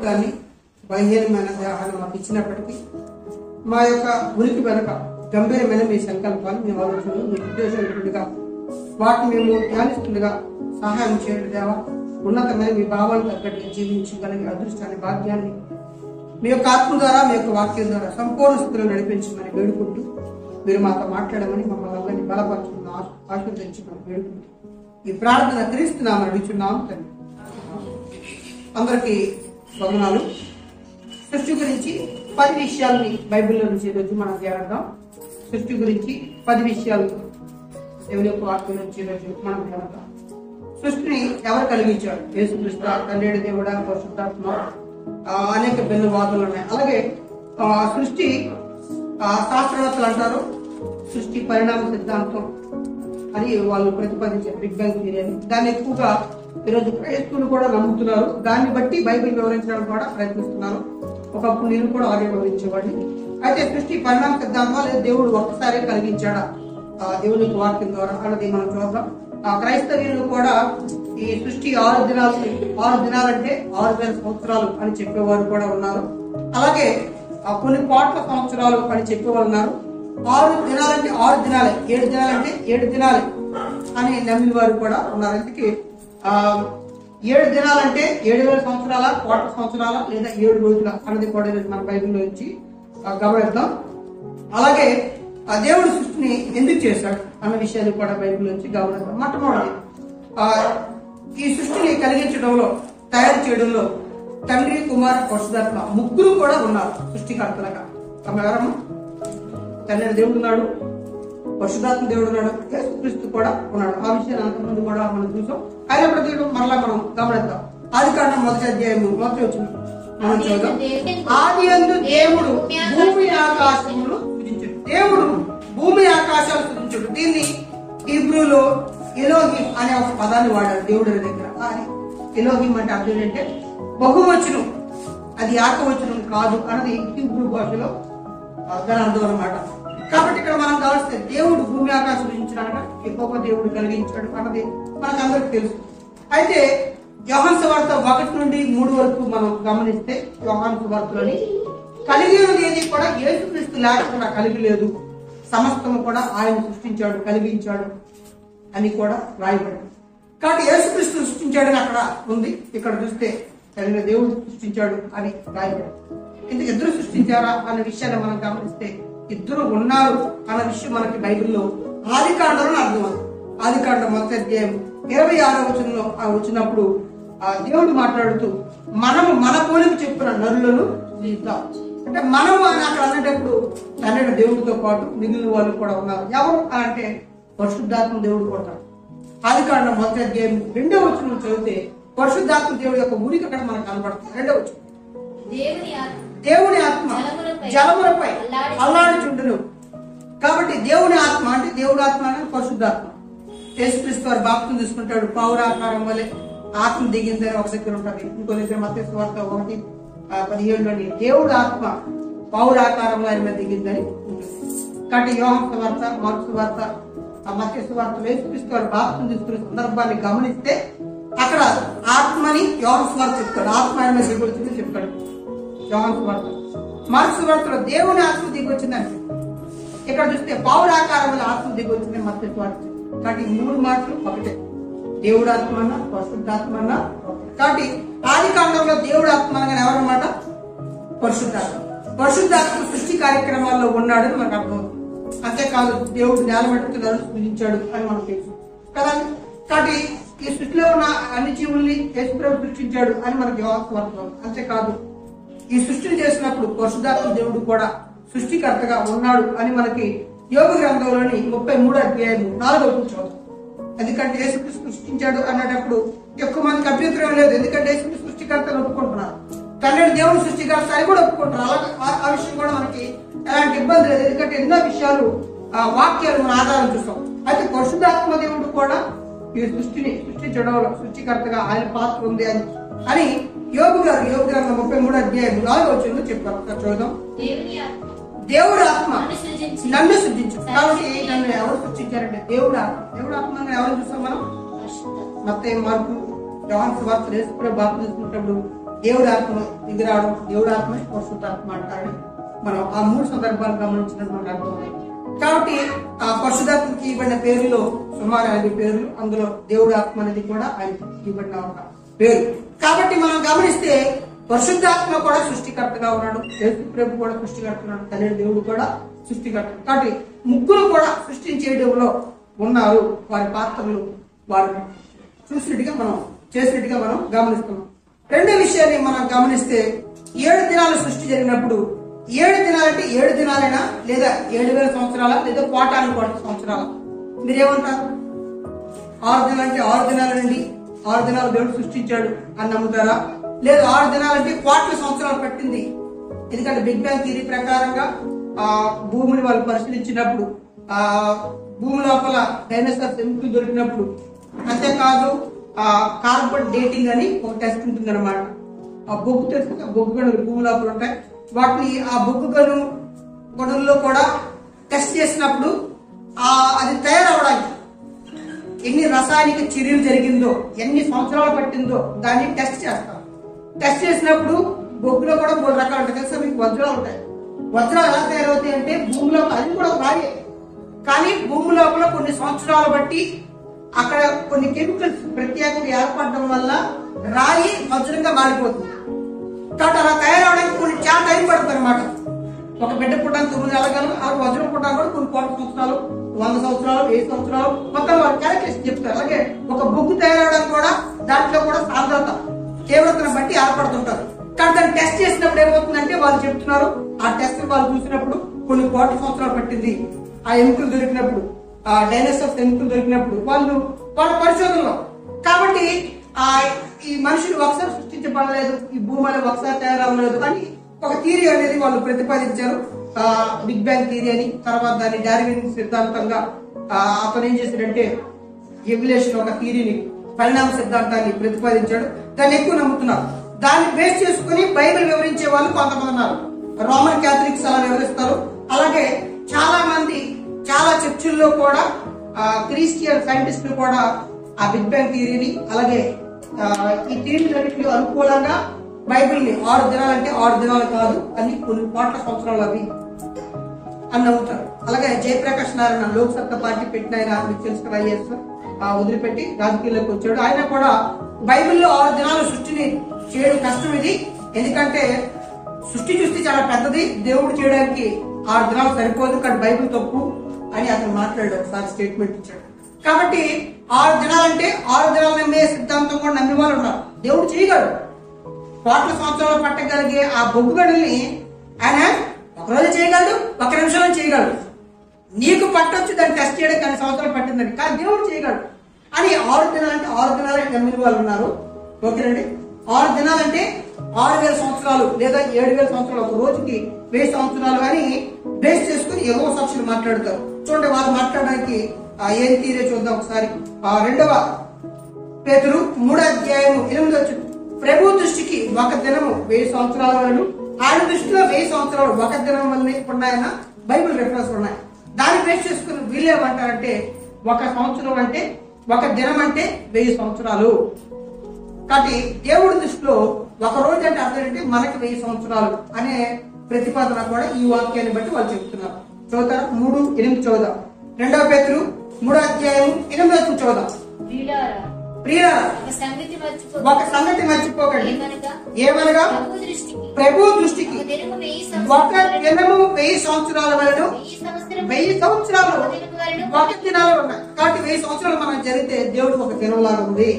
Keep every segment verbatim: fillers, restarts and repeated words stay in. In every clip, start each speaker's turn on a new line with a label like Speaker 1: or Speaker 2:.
Speaker 1: అంతరంగాన్ని బలహీనమైన దేహాన్ని మాకు ఇచ్చినప్పటికీ మా యొక్క ఉనికి వెనక గంభీరమైన మీ సంకల్పాలు, మీ ఆలోచనలు, మీ ఉద్దేశంగా వాటిని మేము ధ్యానిస్తుండగా సహాయం చేయండి దేవా. ఉన్నతమైన మీ భావాన్ని తగ్గట్టుగా జీవించగలిగే అదృష్టాన్ని, భాగ్యాన్ని మీ యొక్క ఆత్మ ద్వారా, మీ యొక్క వాక్యం ద్వారా సంపూర్ణ స్థితిలో నడిపించమని వేడుకుంటూ, మీరు మాతో మాట్లాడమని మమ్మల్ని అందరినీ బలపరచుకున్న ఆశీర్వదించమని వేడుకుంటూ ఈ ప్రార్థన క్రీస్తున్నామని అడుగుచున్నాం తండ్రి. అందరికీ వందనాలు. సృష్టి గురించి పది విషయాలని బైబిల్లో నుంచి ఈరోజు మనం ధ్యానిద్దాం. సృష్టి గురించి పది విషయాలు దేవుని యొక్క వాక్యం నుంచి ఈరోజు మనం ధ్యానిద్దాం. సృష్టిని ఎవరు కలిగించాడు? యేసుక్రీస్తు, తండ్రి దేవుడా, పరిశుద్ధాత్మ, అనేక భిన్న వాదులు ఉన్నాయి. అలాగే సృష్టి శాస్త్రవేత్తలు అంటారు సృష్టి పరిణామ సిద్ధాంతం అని వాళ్ళు ప్రతిపాదించారు, బిగ్ బ్యాంగ్ థియరీ అని. దాన్ని ఎక్కువగా ఈరోజు క్రైస్తవులు కూడా నమ్ముతున్నారు. దాన్ని బట్టి బైబిల్ వివరించడానికి కూడా ప్రయత్నిస్తున్నారు. ఒకప్పుడు నేను కూడా అలాగే వివరించేవాడిని. అయితే సృష్టి పరిణామ సిద్ధాంతం లేదా దేవుడు ఒక్కసారి కలిగించాడా దేవుని వాక్యం ద్వారా అన్నది మనం చూద్దాం. ఆ క్రైస్తవులు కూడా ఈ సృష్టి ఆరు దినాలు ఆరు దినాలంటే ఆరు వేల సంవత్సరాలు అని చెప్పేవారు కూడా ఉన్నారు. అలాగే కొన్ని కోట్ల సంవత్సరాలు అని చెప్పేవారు ఉన్నారు. ఆరు దినాలంటే ఆరు దినాలే, ఏడు దినాలంటే ఏడు దినాలే అని నమ్మిన వారు కూడా ఉన్నారు. అందుకే ఆ ఏడు దినాలంటే ఏడు వేల సంవత్సరాల, కోట్ల సంవత్సరాల లేదా ఏడు రోజుల అన్నది కూడా మన బైబిల్లో నుంచి గమనిద్దాం. అలాగే ఆ దేవుడు సృష్టిని ఎందుకు చేశాడు అన్న విషయాన్ని కూడా బైబిల్ నుంచి గమనిద్దాం. మొట్టమొదటి ఆ ఈ సృష్టిని కలిగించడంలో, తయారు చేయడంలో తండ్రి, కుమార, పరిశుద్ధాత్మ ముగ్గురు కూడా ఉన్నారు సృష్టికర్తలుగా. ఎవరమ్మా? తండ్రి దేవుడు ఉన్నాడు, పరిశుద్ధాత్మ దేవుడు ఉన్నాడు, యేసుక్రీస్తు కూడా ఉన్నాడు. ఆ విషయాన్ని అంతకుముందు కూడా మనం చూసాం. అయినప్పటికీ మరలా మనం గమనిద్దాం. ఆది కాండం మొదటి అధ్యాయం మొదటి వచ్చిన మనం చూద్దాం. ఆది యందు దేవుడు భూమి ఆకాశములు సృజించాడు. దేవుడు భూమి ఆకాశాలు సృజించాడు. దీన్ని హీబ్రూలో ఎలోహిం అనే ఒక పదాన్ని వాడారు దేవుడి దగ్గర. ఎలోహిం అంటే అర్థం ఏంటంటే బహువచనం, అది ఏకవచనం కాదు అన్నది హీబ్రూ భాషలో దాని అర్థం అన్నమాట. కాబట్టి ఇక్కడ మనం కావాల్సిన దేవుడు భూమి ఆకాశం సృజించాడట, ఎక్కువ దేవుడు కలిగించాడు అన్నది మనకు అందరికి తెలుసు. అయితే యోహాను సువార్త ఒకటి నుండి మూడు వరకు మనం గమనిస్తే యోహాను సువార్తలోని కలిగినది ఏది కూడా యేసుక్రీస్తు లేకుండా కలిగి లేదు, సమస్తము కూడా ఆయన సృష్టించాడు, కలిగించాడు అని కూడా రాయబడింది. కాబట్టి యేసుక్రీస్తు సృష్టించాడని అక్కడ ఉంది. ఇక్కడ చూస్తే కలిగిన దేవుడు సృష్టించాడు అని రాయబడింది. ఎందుకు ఇద్దరు సృష్టించారా అనే విషయాన్ని మనం గమనిస్తే ఇద్దరు ఉన్నారు అన్న విషయం మనకి బైబిల్లో ఆది కాండంలో అర్థమవుతుంది. ఆది కాండం మొదటి అధ్యాయం ఇరవై ఆరో వచనంలో వచ్చినప్పుడు ఆ దేవుడు మాట్లాడుతూ మనము మన పోలిక చెప్పున నరులను సృజిద్దాం అంటే మనము అని అక్కడ అనేటప్పుడు తండ్రి దేవుడితో పాటు మిగిలిన వాళ్ళు కూడా ఉన్నారు. ఎవరు అంటే పరిశుద్ధాత్మ దేవుడు కూడా. ఆది కాండం మొదటి అధ్యాయం రెండో వచనం చదివితే పరిశుద్ధాత్మ దేవుడి యొక్క ఉనికి అక్కడ మనకు కనబడుతుంది. రెండో వచనం, దేవుని ఆత్మ జలములపై అల్లాడుచుండును. కాబట్టి దేవుని ఆత్మ అంటే దేవుడి ఆత్మ అంటే పరిశుద్ధాత్మ. యేసుక్రీస్తు వారు బాప్తిసం తీసుకుంటాడు, పౌరాకారం వల్లే ఆత్మ దిగిందని ఒక దగ్గర ఉంటుంది. ఇంకో దగ్గర మత్తయి సువార్త ఒకటి పదిహేడులోని దేవుడు ఆత్మ పౌరాకారంలో ఆయన మీద దిగిందని ఉంటుంది. కాబట్టి యోహాను సువార్త, మార్కు సువార్త, మత్తయి సువార్త యేసుక్రీస్తు వారు బాప్తిసం తీసుకునే సందర్భాన్ని గమనిస్తే అక్కడ ఆత్మని యోహాను సువార్త చెప్తాడు, ఆత్మ ఆయన మీద దిగొచ్చిందని చెప్తాడు యోహాను సువార్త. మార్కు సువార్తలో దేవుని ఆత్మ దిగొచ్చిందని, ఇక్కడ చూస్తే పౌరాకారంలో ఆత్మ దిగొచ్చిందని మత్తయి సువార్త. కాబట్టి మూడు మాటలు ఒకటే, దేవుడు ఆత్మ అన్న, పరిశుద్ధాత్మ అన్న. కాబట్టి ఆది కాండంలో దేవుడు ఆత్మ అనగానే ఎవరన్నమాట? పరిశుద్ధాత్మ. పరిశుద్ధాత్మ సృష్టి కార్యక్రమాల్లో ఉన్నాడని మనకు అర్థమవుతుంది. అంతేకాదు దేవుడు నేల మట్టుకు నరులు సృజించాడు అని మనకు తెలుసు కదా. కాబట్టి ఈ సృష్టిలో ఉన్న అన్ని జీవుల్ని యేసుప్రభువు సృష్టించాడు అని మనకి అర్థం. అంతేకాదు ఈ సృష్టిని చేసినప్పుడు పరిశుద్ధాత్మ దేవుడు కూడా సృష్టికర్తగా ఉన్నాడు అని మనకి యోగ గ్రంథంలోని ముప్పై మూడు అధ్యాయం నాలుగో వచనం. ఎందుకంటే యేసుక్రీస్తు సృష్టించాడు అన్నప్పుడు ఎక్కువ మందికి అభ్యంతరం లేదు. ఎందుకంటే యేసుక్రీస్తు సృష్టికర్తను ఒప్పుకుంటున్నారు, తండ్రి దేవుడు సృష్టికర్త అని కూడా ఒప్పుకుంటున్నారు. అలా ఆ విషయం కూడా మనకి ఎలాంటి ఇబ్బంది లేదు. ఎందుకంటే ఎన్నో విషయాలు ఆ వాక్యాలు మన ఆధారం చూస్తాం. అయితే పరిశుద్ధాత్మ దేవుడు కూడా ఈ సృష్టిని సృష్టించడంలో సృష్టికర్తగా ఆయన పాత్ర ఉంది అని అని యోగు గారు యోగ గ్రంథం ముప్పై మూడు అధ్యాయం నాలుగో వచనంలో చెప్పారు. చూద్దాం. దేవుడు ఆత్మ నన్ను సృష్టించు. కాబట్టి నన్ను ఎవరు సృష్టించారంటే దేవుడు ఆత్మ. దేవుడు ఆత్మ ఎవరు చూస్తాం మనం? మత్తయి, మార్కు, యోహాను సువార్త యేసుప్రభువు బాప్తిసం తీసుకున్నప్పుడు దేవుడి ఆత్మ దిగి రావడం, దేవుడి ఆత్మ పరిశుద్ధాత్మ అంటారని మనం ఆ మూడు సందర్భాలు గమనించినట్టు మనకు అర్థమవుతుంది. కాబట్టి ఆ పరిశుద్ధాత్మకి ఇవ్వబడిన పేరులో సుమారు ఐదు పేర్లు, అందులో దేవుడి ఆత్మ అనేది కూడా ఆయనకి ఇవ్వబడిన ఒక పేరు. కాబట్టి మనం గమనిస్తే పరిశుద్ధాత్మ కూడా సృష్టికర్తగా ఉన్నాడు, యేసు ప్రభు కూడా సృష్టికర్త ఉన్నాడు, తండ్రి దేవుడు కూడా సృష్టికర్త. కాబట్టి ముగ్గురు కూడా సృష్టించేయడంలో ఉన్నారు. వారి పాత్రలు వారు చూసినట్టుగా మనం చేసినట్టుగా మనం గమనిస్తున్నాం. రెండో విషయాన్ని మనం గమనిస్తే ఏడు దినాలు సృష్టి జరిగినప్పుడు, ఏడు దినాలంటే ఏడు దినాలైనా లేదా ఏడు వేల సంవత్సరాల లేదా కోటాను కోట్ల సంవత్సరాల మీరేమంటారు? ఆరు దినాలంటే ఆరు దినాలండి, ఆరు దినాలు దేవుడు సృష్టించాడు అని నమ్ముతారా? లేదు ఆరు దినాలంటే కోట్ల సంవత్సరాలు పట్టింది. ఎందుకంటే బిగ్ బ్యాంగ్ థియరీ ప్రకారంగా ఆ భూమిని వాళ్ళు పరిశీలించినప్పుడు ఆ భూమి లోపల డైనోసార్స్ ఎముకలు దొరికినప్పుడు, అంతేకాదు ఆ కార్బన్ డేటింగ్ అని ఒక టెస్ట్ ఉంటుంది అనమాట. ఆ బొగ్గు టెస్ట్, బొగ్గు గనులు భూమి లోపల ఉంటాయి, వాటిని ఆ బొగ్గు గను గనుల్లో కూడా టెస్ట్ చేసినప్పుడు ఆ అది తయారవడానికి ఎన్ని రసాయనిక చర్యలు జరిగిందో, ఎన్ని సంవత్సరాలు పట్టిందో దాన్ని టెస్ట్ చేస్తారు. టెస్ట్ చేసినప్పుడు బొగ్గులో కూడా మూడు రకాలు ఉంటాయి. తెలుసా మీకు? వజ్రాలు ఉంటాయి. వజ్రాలు ఎలా తయారవుతాయి అంటే భూమిలో, అది కూడా రాయే, కానీ భూమి లోపల కొన్ని సంవత్సరాలు బట్టి అక్కడ కొన్ని కెమికల్స్ ప్రత్యేకంగా ఏర్పడడం వల్ల రాయి వజ్రంగా మారిపోతుంది. కాబట్టి అలా తయారవడానికి కొన్ని చాలా టైం పడుతుంది అనమాట. ఒక బిడ్డ పుట్టడానికి తొమ్మిది నెలలు, ఆ వజ్రం పుట్టడానికి కూడా కొన్ని కోట్ల సంవత్సరాలు, వంద సంవత్సరాలు, వెయ్యి సంవత్సరాలు మొత్తం వాళ్ళు క్యాలిక్యులేషన్ చెప్తారు. అలాగే ఒక బొగ్గు తయారవడానికి కూడా దాంట్లో కూడా సాంద్రత తీవ్రతను బట్టి ఏర్పడుతుంటారు. కానీ దాన్ని టెస్ట్ చేసినప్పుడు ఏమవుతుందంటే వాళ్ళు చెప్తున్నారు, ఆ టెస్ట్ వాళ్ళు చూసినప్పుడు కొన్ని కోట్ల సంవత్సరాలు పట్టింది ఆ ఎముకలు దొరికినప్పుడు, ఆ డైనోసార్స్ ఎముకలు దొరికినప్పుడు వాళ్ళు వాళ్ళ పరిశోధనలో. కాబట్టి ఆ ఈ మనుషులు ఒకసారి సృష్టించబడలేదు, ఈ భూమి అనేది ఒకసారి తయారవ్వలేదు అని ఒక థియరీ అనేది వాళ్ళు ప్రతిపాదించారు, ఆ బిగ్ బ్యాంగ్ థియరీ అని. తర్వాత దాన్ని డార్విన్ సిద్ధాంతంగా అతను ఏం చేశాడంటే ఎవల్యూషన్ ఒక థియరీని, పరిణామ సిద్ధాంతాన్ని ప్రతిపాదించాడు. దాన్ని ఎక్కువ నమ్ముతున్నారు. దాన్ని బేస్ చేసుకుని బైబిల్ వివరించే వాళ్ళు కొంతమంది ఉన్నారు. రోమన్ క్యాథలిక్స్ అలా వివరిస్తారు. అలాగే చాలా మంది చాలా చర్చిల్లో కూడా క్రిస్టియన్ సైంటిస్టులు కూడా ఆ బిగ్ బ్యాంగ్ థియరీని, అలాగే ఈ థియరీలన్నింటికి అనుకూలంగా బైబిల్ ని ఆరు దినాలంటే ఆరు దినాలు కాదు అని కొన్ని కోట్ల సంవత్సరాలు అవి అని నమ్ముతారు. అలాగే జయప్రకాష్ నారాయణ లోక్ సత్తా పార్టీ పెట్టిన ఆయన, మీకు తెలుసు కదా, ఐఎస్ వదిలిపెట్టి రాజకీయాల్లోకి వచ్చాడు. ఆయన కూడా బైబిల్లో ఆరు దినాలు సృష్టిని చేయడం కష్టం ఇది, ఎందుకంటే సృష్టి చూస్తే చాలా పెద్దది, దేవుడు చేయడానికి ఆరు దినాలు సరిపోదు, కానీ బైబిల్ తప్పు అని అతను మాట్లాడాడు, ఒకసారి స్టేట్మెంట్ ఇచ్చాడు. కాబట్టి ఆరు దినాలంటే ఆరు దినాలు నమ్మే సిద్ధాంతం కూడా నమ్మే వాళ్ళు ఉన్నారు. దేవుడు చేయగలడు, కోట్ల సంవత్సరాలు పట్టగలిగే ఆ బొగ్గు గడుల్ని ఆయన ఒకరోజు చేయగలడు, ఒక నిమిషంలో చేయగలడు. నీకు పట్టొచ్చు దాన్ని టెస్ట్ చేయడం కానీ సంవత్సరాలు పట్టిందని, కానీ దేవుడు చేయగలడు అని ఆరు దినాలంటే ఆరు దినాలని నమ్మిన వాళ్ళు ఉన్నారు. ఓకేనండి, ఆరు దినాలంటే ఆరు వేల సంవత్సరాలు లేదా ఏడు వేల సంవత్సరాలు, ఒక రోజుకి వెయ్యి సంవత్సరాలు అని బేస్ చేసుకుని ఏవో సాక్షులు మాట్లాడతారు. చూడండి, వాళ్ళు మాట్లాడడానికి ఏం తీరే చూద్దాం ఒకసారి. ఆ రెండవ పేతురు మూడో అధ్యాయం ఎనిమిది వచ్చి, ప్రభు దృష్టికి ఒక దినము వెయ్యి సంవత్సరాల వరకు, ఆయన దృష్టిలో వెయ్యి సంవత్సరాలు ఒక దినం వల్ల ఉన్నాయన్న బైబిల్ రిఫరెన్స్ ఉన్నాయి. దాన్ని బేస్ చేసుకుని వీళ్ళేమంటారంటే ఒక సంవత్సరం అంటే, ఒక దినం అంటే వెయ్యి సంవత్సరాలు. కాబట్టి దేవుడి దృష్టిలో ఒక రోజు అంటే అర్థం ఏంటి, మనకి వెయ్యి సంవత్సరాలు అనే ప్రతిపాదన కూడా ఈ వాక్యాన్ని బట్టి వాళ్ళు చెప్తున్నారు. చదువుతారా? మూడు ఎనిమిది చదువుదాం. రెండవ పేతురు మూడో అధ్యాయం ఎనిమిది వచ్చి చదువుదాం. ప్రియులారా, ఒక సంగతి మర్చిపోకండి, ఏమనగా ప్రభు దృష్టికి ఒక దినము వెయ్యి సంవత్సరాల వరకు, వెయ్యి సంవత్సరాలు ఒక దినాలు ఉన్నాయి. కాబట్టి వెయ్యి సంవత్సరాలు మనం జరిగితే దేవుడు ఒక దినం లాగా ఉంది.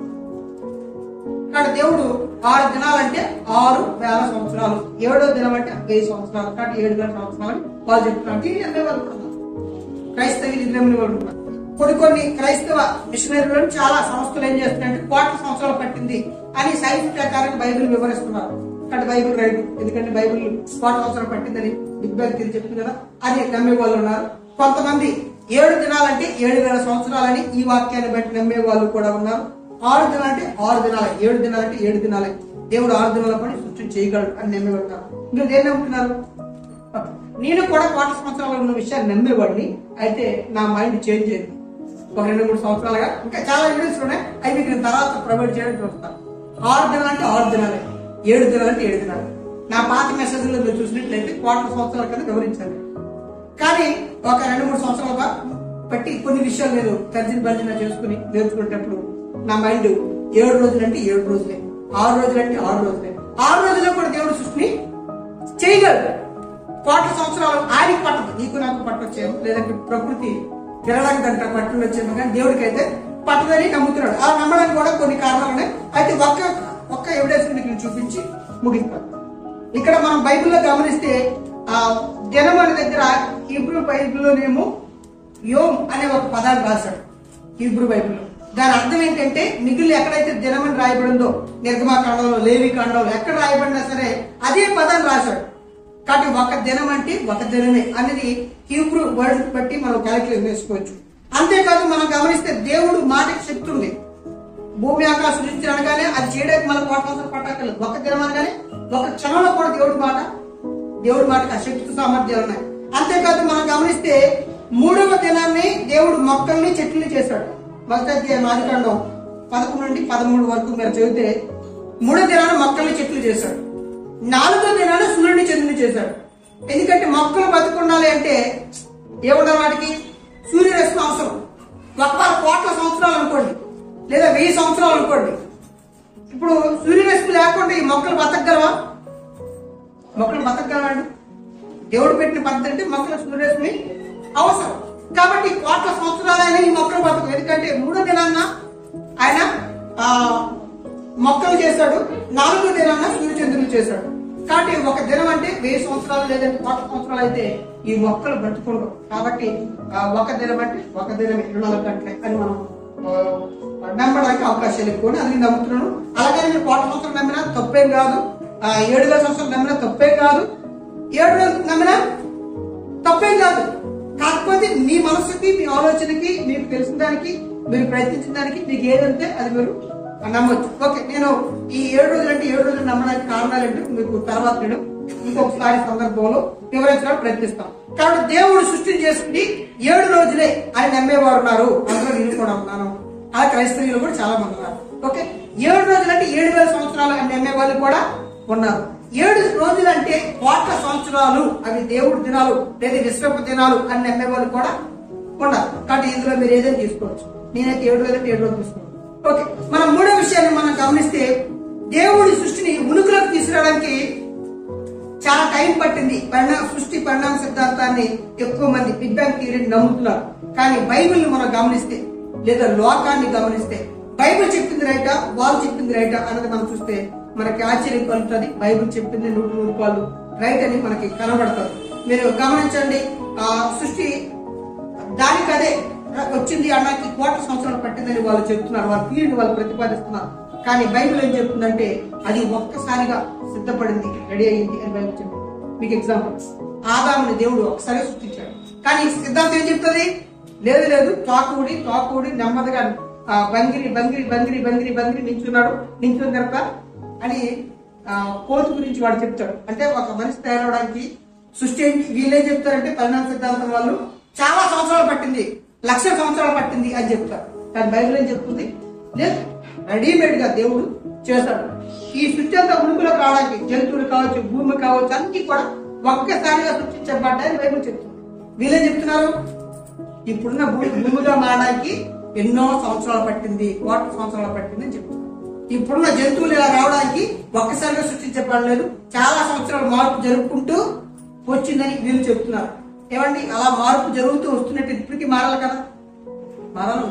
Speaker 1: కాబట్టి దేవుడు ఆరు దినాలంటే ఆరు వేల సంవత్సరాలు, ఏడో దినం అంటే వెయ్యి సంవత్సరాలు, కాబట్టి ఏడు వేల సంవత్సరాలు వాళ్ళు చెప్తున్నారు. ఇది అన్నీ వాళ్ళు క్రైస్తవ నిద్రమని వాళ్ళు ఉన్నారు. కొన్ని కొన్ని క్రైస్తవ మిషనరీలను చాలా సంస్థలు ఏం చేస్తున్నాయంటే కోట్ల సంవత్సరాలు పట్టింది అని సైన్స్ ప్రకారం బైబిల్ వివరిస్తున్నారు. కాబట్టి బైబిల్ రైట్, ఎందుకంటే బైబిల్ కోట్ల సంవత్సరాలు పట్టిందని బిగ్ బ్యాంగ్ థియరీ చెప్తుంది కదా, అది నమ్మే వాళ్ళు ఉన్నారు. కొంతమంది ఏడు దినాలంటే ఏడు వేల సంవత్సరాలని ఈ వాక్యాన్ని బట్టి నమ్మే వాళ్ళు కూడా ఉన్నారు. ఆరు దినాలంటే ఆరు దినాలే, ఏడు దినాలంటే ఏడు దినాలే, దేవుడు ఆరు దినాల పని సృష్టి చేయగలడు అని నమ్మేవాడు. మీరు దేన్ని నమ్ముతున్నారు? నేను కూడా కోట్ల సంవత్సరాలు ఉన్న విషయాన్ని నమ్మేవాడిని, అయితే నా మైండ్ చేంజ్ అయింది ఒక రెండు మూడు సంవత్సరాలుగా. ఇంకా చాలా వీడియోస్ ఉన్నాయి, అవి మీకు నేను తర్వాత ప్రొవైడ్ చేయడం చూస్తాను. ఆరు దినాలంటే ఆరు దినాలే, ఏడు దినాలు అంటే ఏడు దినాలు. నా పాత మెసేజ్లో మీరు చూసినట్లయితే కోట్ల సంవత్సరాల కింద వివరించాను. కానీ ఒక రెండు మూడు సంవత్సరాలుగా బట్టి కొన్ని విషయాలు నేను తర్జన భర్జన చేసుకుని నేర్చుకునేటప్పుడు నా మైండ్ ఏడు రోజులు అంటే ఏడు రోజులే, ఆరు రోజులు అంటే ఆరు రోజులే, ఆరు రోజుల్లో కూడా దేవుడు సృష్టిని చేయగలడు. కోట్ల సంవత్సరాలు ఆయనకి పట్టదు, నీకు నాకు పట్టొచ్చేమో, లేదంటే ప్రకృతి తిరగడానికి అంట పట్టులు వచ్చేమో, కానీ దేవుడికి అయితే పట్టదని నమ్ముతున్నాడు. ఆ నమ్మడానికి కూడా కొన్ని కారణాలు ఉన్నాయి. అయితే ఒక్క ఒక్క ఎవిడెన్స్ మీకు చూపించి ముగిస్తాను. ఇక్కడ మనం బైబిల్లో గమనిస్తే ఆ జనం అనే దగ్గర హీబ్రూ బైబిల్లోనేమో యోమ్ అనే ఒక పదాన్ని రాశాడు హీబ్రూ బైబిల్లో. దాని అర్థం ఏంటంటే మిగిలిన ఎక్కడైతే జనమని రాయబడిందో నిర్గమాకాండంలో, లేవి కాండంలో ఎక్కడ రాయబడినా సరే అదే పదాన్ని రాశాడు. కాబట్టి ఒక దినం అంటే ఒక దినమే అనేది హీబ్రూ వర్డ్ బట్టి మనం క్యాలిక్యులేట్ చేసుకోవచ్చు. అంతేకాదు మనం గమనిస్తే దేవుడు మాటకి శక్తి ఉంది. భూమి ఆకాశం సృష్టించిన అనగానే అది చేయడానికి మనకు కోట్ల పట్టక్కర్లేదు. ఒక దినం అనగానే ఒక క్షణంలో కూడా దేవుడి మాట దేవుడి మాటకి ఆ శక్తి సామర్థ్యాలు ఉన్నాయి. అంతేకాదు మనం గమనిస్తే మూడవ దినాన్ని దేవుడు మొక్కల్ని చెట్లని చేశాడు. మొదటి ఆదికాండం పదకొండు నుండి పదమూడు వరకు మీరు చదివితే మూడో దినాన్ని మొక్కల్ని చెట్లు చేశాడు. నాలుగో దినాన్ని సూర్యుడిని చంద్రుని చేశాడు. ఎందుకంటే మొక్కలు బతుకుండాలి అంటే ఏముండాలి, వాటికి సూర్యరశ్మి అవసరం. ఒకవేళ కోట్ల సంవత్సరాలు అనుకోండి, లేదా వెయ్యి సంవత్సరాలు అనుకోండి, ఇప్పుడు సూర్యరశ్మి లేకుండా ఈ మొక్కలు బతకగలవా? మొక్కలు బతకగలవా అండి? దేవుడు పెట్టిన పద్ధతి అంటే మొక్కల సూర్యరశ్మి అవసరం. కాబట్టి కోట్ల సంవత్సరాలైనా ఈ మొక్కలు బతకవు. ఎందుకంటే మూడో దినాన్న ఆయన ఆ మొక్కలు చేశాడు, నాలుగో దినాన్న సూర్యచంద్రులు చేశాడు. కాబట్టి ఒక దినం అంటే వెయ్యి సంవత్సరాలు లేదంటే కోట్ల సంవత్సరాలు అయితే ఈ మొక్కలు బ్రతుకుండవు. కాబట్టి ఒక దినం అంటే ఒక దినం ఇరవై నాలుగు గంటలే అని మనం నమ్మడానికి అవకాశాలు ఎక్కువ, అది నమ్ముతున్నాను. అలాగే నేను కోట్ల సంవత్సరాలు నమ్మినా తప్పేం కాదు, ఏడు వేల సంవత్సరాలు నమ్మినా తప్పేం కాదు, ఏడు వేలు నమ్మినా తప్పేం కాదు. కాకపోతే మీ మనసుకి, మీ ఆలోచనకి, మీకు తెలిసిన దానికి, మీరు ప్రయత్నించిన దానికి మీకు ఏదంటే అది మీరు నమ్మొచ్చు. ఓకే, నేను ఈ ఏడు రోజులు అంటే ఏడు రోజులు నమ్మడానికి కారణాలు అంటే మీకు తర్వాత నేను ఇంకొకసారి సందర్భంలో వివరించడానికి ప్రయత్నిస్తాం. కాబట్టి దేవుడు సృష్టి చేసుకుని ఏడు రోజులే అని నమ్మేవారు ఉన్నారు. అందులో నేను కూడా ఉన్నాను. ఆ క్రైస్తవులు కూడా చాలా మంది ఉన్నారు. ఓకే, ఏడు రోజులు అంటే ఏడు వేల సంవత్సరాలు అని నమ్మే వాళ్ళు కూడా ఉన్నారు. ఏడు రోజులు అంటే కోట్ల సంవత్సరాలు, అవి దేవుడి దినాలు లేదా విశ్రమ దినాలు అని నమ్మే వాళ్ళు కూడా ఉన్నారు. కాబట్టి ఇందులో మీరు ఏదైనా తీసుకోవచ్చు. నేనైతే ఏడు రోజులు అంటే ఏడు రోజులు తీసుకోవచ్చు. ఓకే, మన మూడో విషయాన్ని మనం గమనిస్తే దేవుడి సృష్టిని ఉనికిలోకి తీసుకురావడానికి చాలా టైం పట్టింది. పరిణామ సృష్టి పరిణామ సిద్ధాంతాన్ని ఎక్కువ మంది బిగ్ బ్యాంగ్ థియరీని నమ్ముతున్నారు. కానీ బైబిల్ ని మనం గమనిస్తే లేదా లోకాన్ని గమనిస్తే బైబిల్ చెప్పింది రైటా, వాళ్ళు చెప్పింది రైటా అన్నది మనం చూస్తే మనకి ఆశ్చర్యం కలుగుతుంది. బైబిల్ చెప్పింది నూరు నూరు రూపాయలు రైట్ అని మనకి కనబడుతుంది. మీరు గమనించండి, ఆ సృష్టి దానికి అదే వచ్చింది అన్నకి కోట్ల సంవత్సరాలు పట్టిందని వాళ్ళు చెప్తున్నారు, వాళ్ళ థియరీని వాళ్ళు ప్రతిపాదిస్తున్నారు. కానీ బైబిల్ ఏం చెప్తుందంటే అది ఒక్కసారిగా సిద్ధపడింది, రెడీ అయ్యింది అని బైబిల్ చెప్తుంది. మీకు ఎగ్జాంపుల్, ఆదాముని దేవుడు ఒక్కసారి సృష్టించాడు. కానీ సిద్ధాంతం ఏం చెప్తుంది? లేదు లేదు తోకూడి తోకూడి నెమ్మదిగా బంగిరి బంగిరి బంగిరి బంగిరి బంగిరి నించున్నాడు, నించున్న తర్వాత అని కోతి గురించి వాడు చెప్తాడు. అంటే ఒక మనిషి తయారవడానికి సృష్టి వీళ్ళేం చెప్తారంటే పరిణామ సిద్ధాంతం వాళ్ళు చాలా సంవత్సరాలు పట్టింది, లక్షల సంవత్సరాలు పట్టింది అని చెప్తారు. కానీ బైబిల్ ఏం చెప్తుంది? లేదు, రెడీమేడ్ గా దేవుడు చేస్తాడు. ఈ సృష్టి అంతా ఉనికిలోకి రావడానికి జంతువులు కావచ్చు, భూమి కావచ్చు, అన్ని కూడా ఒక్కసారిగా సృష్టించబడ్డాయని బైబిల్ చెప్తుంది. వీళ్ళేం చెప్తున్నారు? ఇప్పుడున్న భూమి భూమిగా మారడానికి ఎన్నో సంవత్సరాలు పట్టింది, కోట్ల సంవత్సరాలు పట్టింది అని చెప్తున్నారు. ఇప్పుడున్న జంతువులు ఇలా రావడానికి ఒక్కసారిగా సృష్టించబడలేదు, చాలా సంవత్సరాలు మార్పు జరుపుకుంటూ వచ్చిందని వీళ్ళు చెప్తున్నారు. ఏమండి, అలా మార్పు జరుగుతూ వస్తున్నట్టు ఇప్పటికీ మారాలి కదా, మారాలి.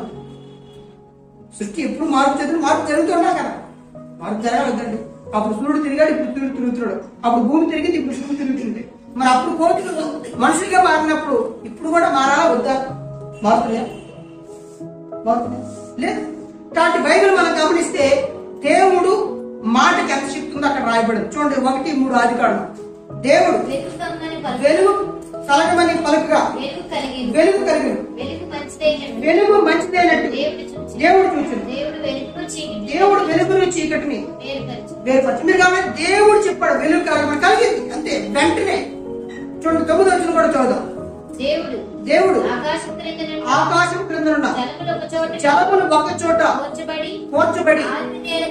Speaker 1: సృష్టి ఎప్పుడు మార్పు జరుగుతుంది, మార్పు జరుగుతున్నా కదా, మార్పు జరగలేదండి. అప్పుడు సూర్యుడు తిరిగాడు, ఇప్పుడు సూర్యుడు తిరుగుతున్నాడు. అప్పుడు భూమి తిరిగింది, ఇప్పుడు సూర్యుడు తిరుగుతుంది. మరి అప్పుడు కోతులు మనుషులుగా మారినప్పుడు ఇప్పుడు కూడా మారాలా వద్దా? మారుతున్నాయా? మారుతున్నాయా? లేదు. కాబట్టి బైబిల్ మనం గమనిస్తే దేవుడు మాటకి ఎంత శక్తి ఉందో అక్కడ రాయబడింది. చూడండి, ఒకటి మూడు ఆదికాండం. దేవుడు వెలుగు కలగమని పలుకుగా వెలుగు కలిగి వెలుగు మంచిదైనట్టు దేవుడు చూసింది. దేవుడు వెలుగును చీకటిని వేరుపరిచి. మీరు కాబట్టి దేవుడు చెప్పాడు వెలుగు కలగమని, కలిగింది అంతే. వెంటనే చూడండి, తొమ్మిది వచ్చిన కూడా చదువుదాం.
Speaker 2: దేవుడు
Speaker 1: దేవుడు
Speaker 2: ఆకాశం క్రింద
Speaker 1: ఆకాశం క్రింద
Speaker 2: జలములు ఒక చోట
Speaker 1: జలములు ఒక చోట
Speaker 2: కూర్చబడి
Speaker 1: కూర్చబడి
Speaker 2: ఆరిన నేల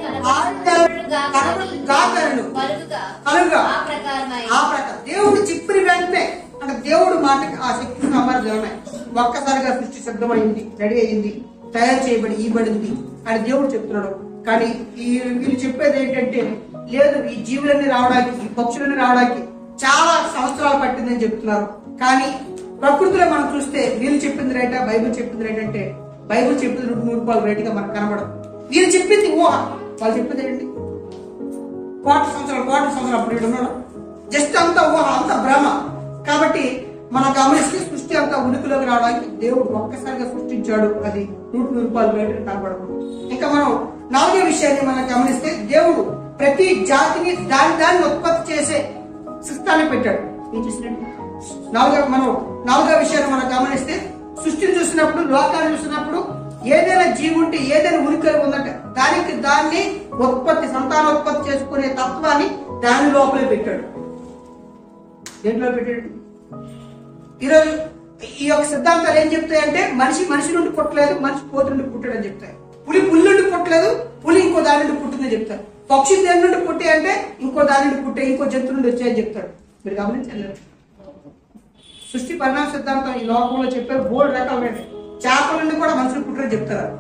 Speaker 1: కలుగును
Speaker 2: కలుగుగా
Speaker 1: కలుగుగా
Speaker 2: ఆ ప్రకారమై
Speaker 1: ఆ ప్రకారం దేవుడు చెప్పిన వెంటనే అంటే దేవుడు మాటకి ఆ శక్తి సామర్థ్యాలు ఉన్నాయి. ఒక్కసారిగా సృష్టి సిద్ధమైంది, రెడీ అయింది, తయారు చేయబడి ఇవ్వబడింది అని దేవుడు చెప్తున్నాడు. కానీ ఈ వీళ్ళు చెప్పేది ఏంటంటే లేదు, ఈ జీవులన్నీ రావడానికి, ఈ పక్షులన్నీ రావడానికి చాలా సంవత్సరాలు పట్టిందని చెప్తున్నారు. కానీ ప్రకృతిలో మనం చూస్తే వీళ్ళు చెప్పింది రైట, బైబిల్ చెప్పింది రైట్ అంటే బైబిల్ చెప్పింది నూరు నూరు రూపాయలు రైట్ గా మనకు కనబడదు. వీళ్ళు చెప్పింది ఊహ, వాళ్ళు చెప్పింది ఏంటి కోట్ల సంవత్సరాలు కోట్ల సంవత్సరాలు అప్పుడు ఉన్నాడు. జస్ట్ అంత ఊహ, అంత భ్రమ. కాబట్టి మనం గమనిస్తే సృష్టి అంతా ఉనికిలోకి రావడానికి దేవుడు ఒక్కసారిగా సృష్టించాడు. అది నూట నూరు రూపాయలు రేటు కనబడదు. ఇంకా మనం నాలుగో విషయాన్ని మనం గమనిస్తే దేవుడు ప్రతి జాతిని దాని దాన్ని ఉత్పత్తి చేసే సిస్టాన్ని పెట్టాడు. ఏం చేసినట్టు నాలుగో మనం నాలుగో విషయాన్ని మనం గమనిస్తే సృష్టిని చూసినప్పుడు, లోకాన్ని చూసినప్పుడు ఏదైనా జీవి ఉంటే ఏదైనా ఉనికిలో ఉందంటే దానికి దాన్ని ఉత్పత్తి సంతానోత్పత్తి చేసుకునే తత్వాన్ని దాని లోపలే పెట్టాడు. దేంట్లో పెట్టాడు? ఈరోజు ఈ యొక్క సిద్ధాంతాలు ఏం చెప్తాయంటే మనిషి మనిషి నుండి పుట్టలేదు, మనిషి కోతి నుండి పుట్టాడని చెప్తాయి. పులి పులి నుండి పుట్టలేదు, పులి ఇంకో దాని నుండి పుట్టిందని చెప్తారు. పక్షి దేని నుండి పుట్టే అంటే ఇంకో దాని నుండి పుట్టే, ఇంకో జంతు నుండి వచ్చాయని చెప్తాడు. మీరు గమనించలేదు, సృష్టి పరిణామ సిద్ధాంతం ఈ లోకంలో చెప్పారు బోర్డు రకాలు. చేపల నుండి కూడా మనుషులు పుట్టారని చెప్తారు.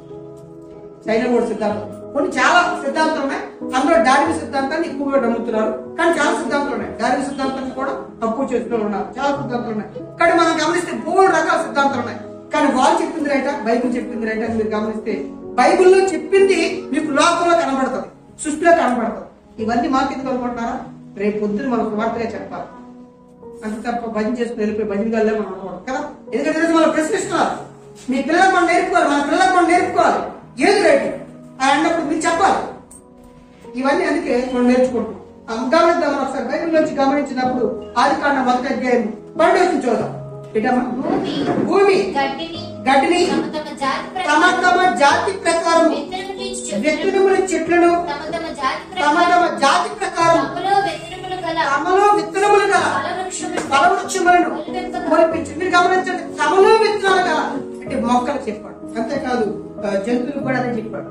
Speaker 1: చైనా బోర్డు సిద్ధాంతం కొన్ని చాలా సిద్ధాంతాలు ఉన్నాయి. అందులో డార్విన్ సిద్ధాంతాన్ని ఎక్కువగా నమ్ముతున్నారు. కానీ చాలా సిద్ధాంతాలు ఉన్నాయి. డార్విన్ సిద్ధాంతాన్ని కూడా తక్కువ చేస్తూ ఉన్నారు. చాలా సిద్ధాంతాలు ఉన్నాయి. కానీ మనం గమనిస్తే బోర్డు రకాల సిద్ధాంతాలు ఉన్నాయి. కానీ వాళ్ళు చెప్పింది రైట, బైబిల్ చెప్పింది రైట అని మీరు గమనిస్తే బైబిల్లో చెప్పింది మీకు లోకంలో కనబడుతుంది, సృష్టిలో కనబడుతుంది. ఇవన్నీ మాకు ఎందుకు అనుకుంటున్నారా? రేపు పొద్దున మనం స్మార్ట్గా చెప్పాలి. అంత తప్ప భజన చేసుకుని వెళ్ళిపోయి భజన గాలే మనం అనుకోవడం కదా. ఎందుకంటే మనం ప్రశ్నిస్తున్నారు. మీ పిల్లలకు మనం నేర్పుకోవాలి, మన పిల్లలకు మనం నేర్పుకోవాలి. ఏది రైట్ అని అన్నప్పుడు మీరు చెప్పాలి. ఇవన్నీ అందుకే మనం నేర్చుకుంటాం. గమనిద్దాం ఒకసారి బైబిల్ నుంచి గమనించినప్పుడు ఆది కాండ మొదటి అధ్యాయం పన్నెండు వచ్చి చూద్దాం. భూమి గడ్డిని తమ తమ జాతి ప్రకారం విత్తనముల చెట్లను తమ తమ జాతి ప్రకారం తమలో విత్తనములు గల ఫలవృక్షములను మొలిపించి. మీరు గమనించండి, తమలో విత్తనాలు గల అంటే మొక్కలు చెప్పాడు. అంతేకాదు జంతువులు కూడా అదే చెప్పాడు.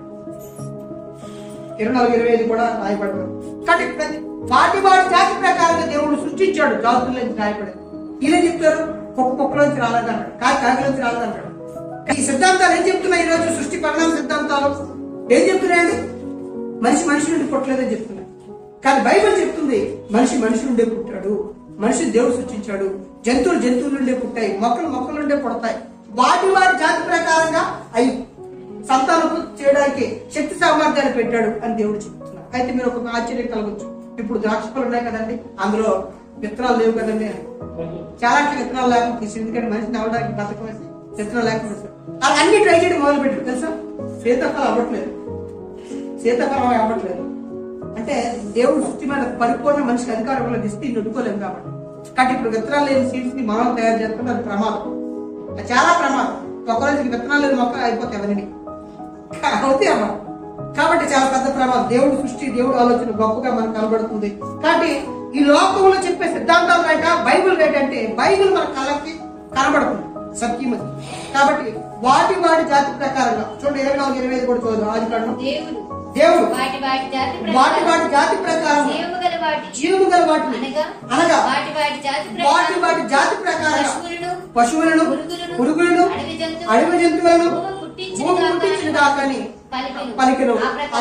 Speaker 1: ఇరవై నాలుగు ఇరవై ఐదు కూడా రాయబడ్డాడు. కాబట్టి ప్రతి వాటి వాటి జాతి ప్రకారంగా దేవుడు సృష్టించాడు. జాతుల్లోంచి రాయబడేది. ఇలా చెప్తారు కుక్క కుక్కలోంచి రాలేదన్నాడు, కాకి కాకిలోంచి రాలేదన్నాడు. ఈ సిద్ధాంతాలు ఏం చెప్తున్నాయి? ఈరోజు సృష్టి పరిణామ సిద్ధాంతాలు ఏం చెప్తున్నాయండి? మనిషి మనిషి నుండి పుట్టలేదని చెప్తున్నాయి. కానీ బైబిల్ చెప్తుంది మనిషి మనిషి నుండే పుట్టాడు, మనిషి దేవుడు సృష్టించాడు, జంతువులు జంతువుల నుండే పుట్టాయి, మొక్కలు మొక్కల నుండే పుడతాయి. వాటి వారి జాతి ప్రకారంగా అవి సంతానం చేయడానికి శక్తి సామర్థ్యాలు పెట్టాడు అని దేవుడు చెప్తున్నారు. అయితే మీరు ఒక ఆశ్చర్యం కలగచ్చు. ఇప్పుడు ద్రాక్ష పళ్ళు ఉన్నాయి కదండి, అందులో విత్తనాలు లేవు కదండి. చాలా విత్తనాలు లేకుండా తీసి, ఎందుకంటే మనిషిని అవడానికి బతకం వేసి విత్తనాలు లేకుండా అది అన్ని ట్రై చేయడం మొదలు పెట్టారు. తెలుసా, సీతాఫలం అవ్వట్లేదు, సీతాఫలం అవ్వట్లేదు. అంటే దేవుడు సృష్టి మీద పరిపూర్ణ మనిషికి అధికారంలో ఇస్తే నొట్టుకోలేము కాబట్టి. కాబట్టి ఇప్పుడు విత్తనాలు లేని సీడ్స్ ని మనం తయారు చేస్తాం. అది ప్రమాదం, అది చాలా ప్రమాదం. ఒక రోజుకి విత్తనాలు లేని మొక్క అయిపోతాయి అవన్నీ అవుతాయి అమ్మా. కాబట్టి చాలా పెద్ద ప్రమాదం. దేవుడు సృష్టి, దేవుడు ఆలోచన గొప్పగా మనకు కనబడుతుంది. కాబట్టి ఈ లోకంలో చెప్పే సిద్ధాంతాలు రైట, బైబిల్ రైట్ అంటే బైబిల్ మన కళ్ళకి కనబడుతుంది, సత్యం అది. కాబట్టి వాటి వాటి జాతి ప్రకారంగా చూడండి, ఇరవై నాలుగు ఇరవై ఐదు కూడా చూద్దాం. ఆది కాండం దేవుడు వాటి వాటి జాతి ప్రకారం జీవము గల వాటిని అనగా వాటి వాటి జాతి ప్రకారంగా పశువులను, పురుగులను, అడవి జంతువులను భూమి పుట్టించిన దాకని పలికెను.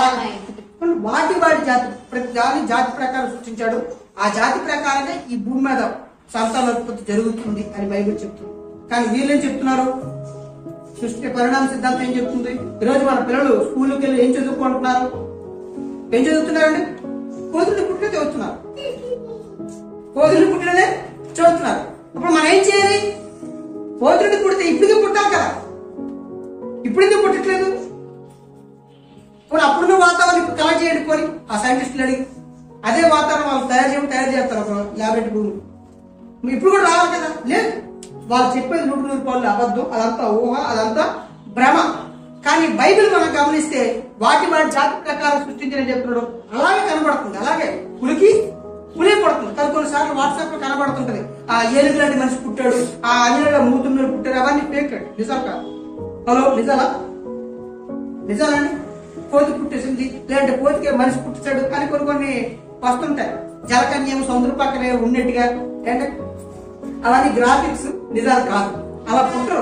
Speaker 1: వాటి వాటి జాతి ప్రతి దాని జాతి ప్రకారం సృష్టించాడు. ఆ జాతి ప్రకారంగా ఈ భూమి మీద సంతానోత్పత్తి జరుగుతుంది అని బైబిల్ చెప్తుంది. కానీ వీళ్ళేం చెప్తున్నారు? సృష్టి పరిణామ సిద్ధాంతం ఏం చెప్తుంది? ఈరోజు మన పిల్లలు స్కూల్కి వెళ్ళి ఏం చదువుకుంటున్నారు? ఏం చదువుతున్నారండి? కోతులు పుట్టిన చదువుతున్నారు, కోతులు పుట్టినదే చదువుతున్నారు. ఇప్పుడు మనం ఏం చేయాలి? కోతులు పుడితే ఇప్పటికే పుట్టాలి కదా, ఇప్పుడెందుకు పుట్టట్లేదు? పోనీ అప్పుడున్న వాతావరణం ఇప్పుడు కలెక్ట్ చేయండి, కొని ఆ సైంటిస్టులు అడిగి అదే వాతావరణం వాళ్ళు తయారు చేయడం తయారు చేస్తారు ఒక ల్యాబొరేటరీ భూమి. ఇప్పుడు కూడా రావాలి కదా. లేదు, వాళ్ళు చెప్పేది నూట నూరు పాలు అబద్ధం, అదంతా ఊహ, అదంతా భ్రమ. కానీ బైబిల్ మనం గమనిస్తే వాటి వాటి జాతి ప్రకారం సృష్టించని చెప్తున్నాడు. అలాగే కనబడుతుంది. అలాగే పులికి పులి పడుతుంది. కానీ కొన్నిసార్లు వాట్సాప్ లో కనబడుతుంటది ఆ ఏనుగు లాంటి మనిషి పుట్టాడు, ఆ అనిల మూతుల మీద పుట్టాడు, అవన్నీ ఫేక్ అండి, నిజాలు కాదు. హలో, నిజాలా? నిజాలండి. కోతి పుట్టేసింది, లేదంటే కోతికి మనిషి పుట్టించాడు అని కొన్ని కొన్ని వస్తుంటాయి. జలకన్యం సముద్ర పక్కనే ఉన్నట్టుగా అంటే అవన్నీ గ్రాఫిక్స్, నిజాలు కాదు. అలా పుట్టరు.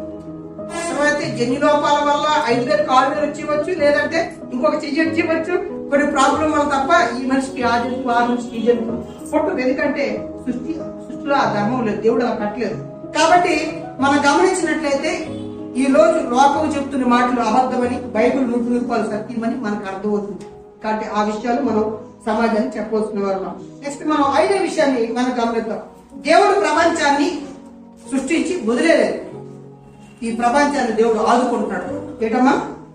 Speaker 1: అవసరమైతే జన్యు లోపాల వల్ల ఐదు వేలు ఆరు వేలు వచ్చేవచ్చు, లేదంటే ఇంకొక చెయ్యి వచ్చేవచ్చు, కొన్ని ప్రాబ్లం వల్ల తప్ప ఈ మనిషికి ఆ జంతువు ఆ మనిషికి ఈ జంతువు పుట్టదు. ఎందుకంటే సృష్టి సృష్టిలో ఆ ధర్మం లేదు, దేవుడు అలా కట్టలేదు. కాబట్టి మనం గమనించినట్లయితే ఈ రోజు లోకం చెప్తున్న మాటలు అబద్ధమని, బైబిల్ నూటి రూపాయలు సత్యమని మనకు అర్థమవుతుంది. కాబట్టి ఆ విషయాలు మనం సమాజానికి చెప్పవలసిన వారు. నెక్స్ట్ మనం ఐదో విషయాన్ని మనం గమనిద్దాం. దేవుడు ప్రపంచాన్ని సృష్టించి వదిలేలేదు. ఈ ప్రపంచాన్ని దేవుడు ఆదుకుంటున్నాడు. ఏటమ్మా?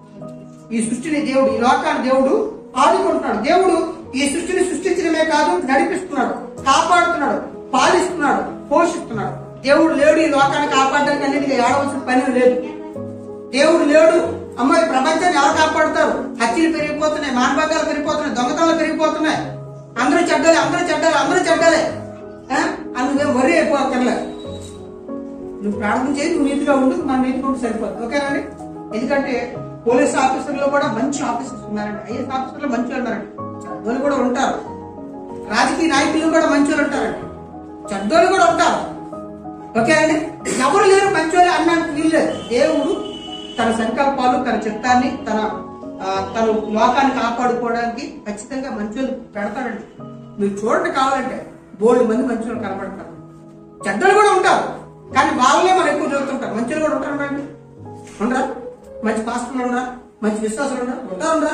Speaker 1: ఈ సృష్టిని దేవుడు, ఈ లోకాన్ని దేవుడు ఆదుకుంటున్నాడు. దేవుడు ఈ సృష్టిని సృష్టించడమే కాదు, నడిపిస్తున్నాడు, కాపాడుతున్నాడు, పాలిస్తున్నాడు, పోషిస్తున్నాడు. దేవుడు లేడు ఈ లోకాన్ని కాపాడడానికి అన్నిటికీ ఏడవలసిన పని లేదు. దేవుడు లేడు, అమ్మాయి ప్రపంచాన్ని ఎవరు కాపాడుతారు? హత్యలు పెరిగిపోతున్నాయి, మానభంగాలు పెరిగిపోతున్నాయి, దొంగతనాలు పెరిగిపోతున్నాయి. అందరూ చెడ్డలే, అందరూ చెడ్డలే, అందరూ చెడ్డలే. అందుకే వరి అయిపోకర్లేదు. నువ్వు ప్రార్థన చేయి, నువ్వు నీతిగా ఉండు, మన నీతిగా ఉండి సరిపోదు. ఓకేనండి? ఎందుకంటే పోలీస్ ఆఫీసర్లు కూడా మంచి ఆఫీసర్స్ ఉన్నారండి, ఐఏఎస్ ఆఫీసర్లు మంచి ఉన్నారండి, చెడ్డోళ్ళు కూడా ఉంటారు. రాజకీయ నాయకులు కూడా మంచి వాళ్ళు ఉంటారండి, చెడ్డోళ్ళు కూడా ఉంటారు. ఓకేనండి? ఎవరు లేరు మంచోళ్ళు అన్నానికి వీల్లేదు. దేవుడు తన సంకల్పాలు, తన చిత్తాన్ని, తన తను లోకాన్ని కాపాడుకోవడానికి ఖచ్చితంగా మంచోళ్ళు పెడతాడండి. మీరు చూడండి, కావాలంటే బోల్డ్ మంది మంచోళ్ళు కనబడతారు. చెడ్డలు కూడా ఉంటారు, కానీ వాళ్ళే మనం ఎక్కువ చదువుతుంటారు. మంచోళ్ళు కూడా ఉంటారు అండి, ఉండరా? మంచి పాస్టర్లు ఉండరా? మంచి విశ్వాసాలు ఉండరా? ఉంటారుండరా?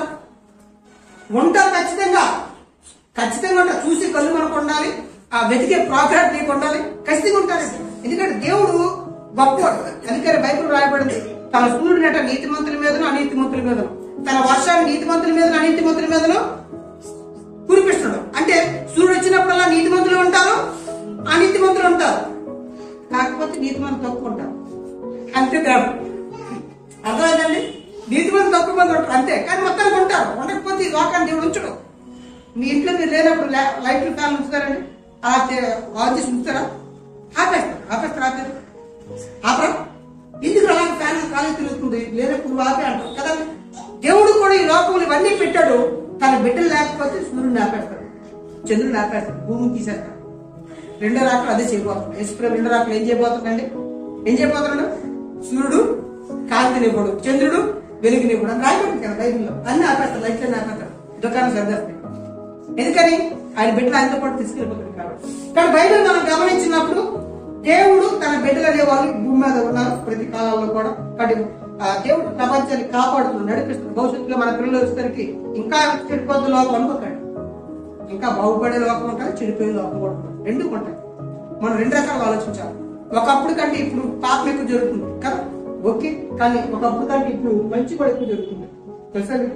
Speaker 1: ఉంటారు ఖచ్చితంగా, ఖచ్చితంగా ఉంటారు. చూసి కళ్ళు మనకు ఉండాలి, ఆ వెతికే ప్రాగ్రెస్ నీకు ఉండాలి, ఖచ్చితంగా ఉంటారు. ఎందుకంటే దేవుడు గొప్పవాడు. అందుకని బైబిల్ రాయబడింది, తన సూర్యుడినట నీతిమంతుల మీదను అనీతిమంతుల మీదను, తన వర్షాన్ని నీతిమంతుల మీదను అనీతిమంతుల మీదను కురిపిస్తున్నాడు. అంటే సూర్యుడు వచ్చినప్పుడల్లా నీతిమంతులు ఉంటారు, అనీతిమంతులు ఉంటారు. కాకపోతే నీతిమంతులు తక్కువ ఉంటారు, అంతే తేడా. అర్థమైందండి? నీతిమంతులు తక్కువ మంది ఉంటారు అంతే, కానీ మొత్తానికి ఉంటారు. ఉండకపోతే ఈ లోకాన్ని దేవుడు ఉంచడు. మీ ఇంట్లో మీరు లేనప్పుడు లైట్లు ఫ్యాన్ ఉంచుతారండి, ఆన్ చేసి ఉంచుతారా? ఆపేస్తారు, ఆపేస్తారు, ఆపేస్తారు, ఆపరా? ఎందుకు అలాగే ఫ్యాన్ కాలేజ్ తిరుగుతుంది, లేనప్పుడు ఆపే అంటారు కదండి. దేవుడు కూడా ఈ లోకములు ఇవన్నీ పెట్టాడు. తన బిడ్డలు లేకపోతే సూర్యుడిని ఆపేస్తాడు, చంద్రుడిని ఆపేస్తాడు, భూమిని తీసేస్తాడు. రెండో రాకలు అదే చేయబోతున్నాడు. యేసుప్రభు రెండో రాకలు ఏం చేయబోతుందండి? ఏం చేయబోతున్నాడు? సూర్యుడు కాంతినివ్వడు, చంద్రుడు వెలుగునివ్వడు అని రాయబడింది కదా బైబిల్లో. అన్ని ఆపేస్తాడు, లైట్లన్నీ ఆపేస్తాడు, దుకాణం సర్దేస్తాడు. ఎందుకని? ఆయన బిడ్డలు ఆయనతో పాటు తీసుకెళ్ళిపోతుంది కాబట్టి. కానీ బైబిల్ మనం గమనించినప్పుడు దేవుడు తన బిడ్డలు అనే వాళ్ళు భూమి మీద ఉన్నారు ప్రతి కాలంలో కూడా. కాబట్టి దేవుడు ప్రపంచాన్ని కాపాడుతున్నాడు, నడిపిస్తున్నాడు. భవిష్యత్తులో మన పిల్లలు వచ్చేసరికి ఇంకా చెడిపోద్దు లోకం అనుకోకండి, ఇంకా బాగుపడే లోకం ఉంటుంది, చెడిపోయే లోకం కూడా ఉంటుంది, రెండు ఉంటాయి. మనం రెండు రకాలుగా ఆలోచించాలి. ఒకప్పుడు కంటే ఇప్పుడు పాపం ఎక్కువ జరుగుతుంది కదా, ఓకే, కానీ ఒకప్పుడు కంటే ఇప్పుడు మంచి కూడా ఎక్కువ జరుగుతుంది. తెలుసా మీకు?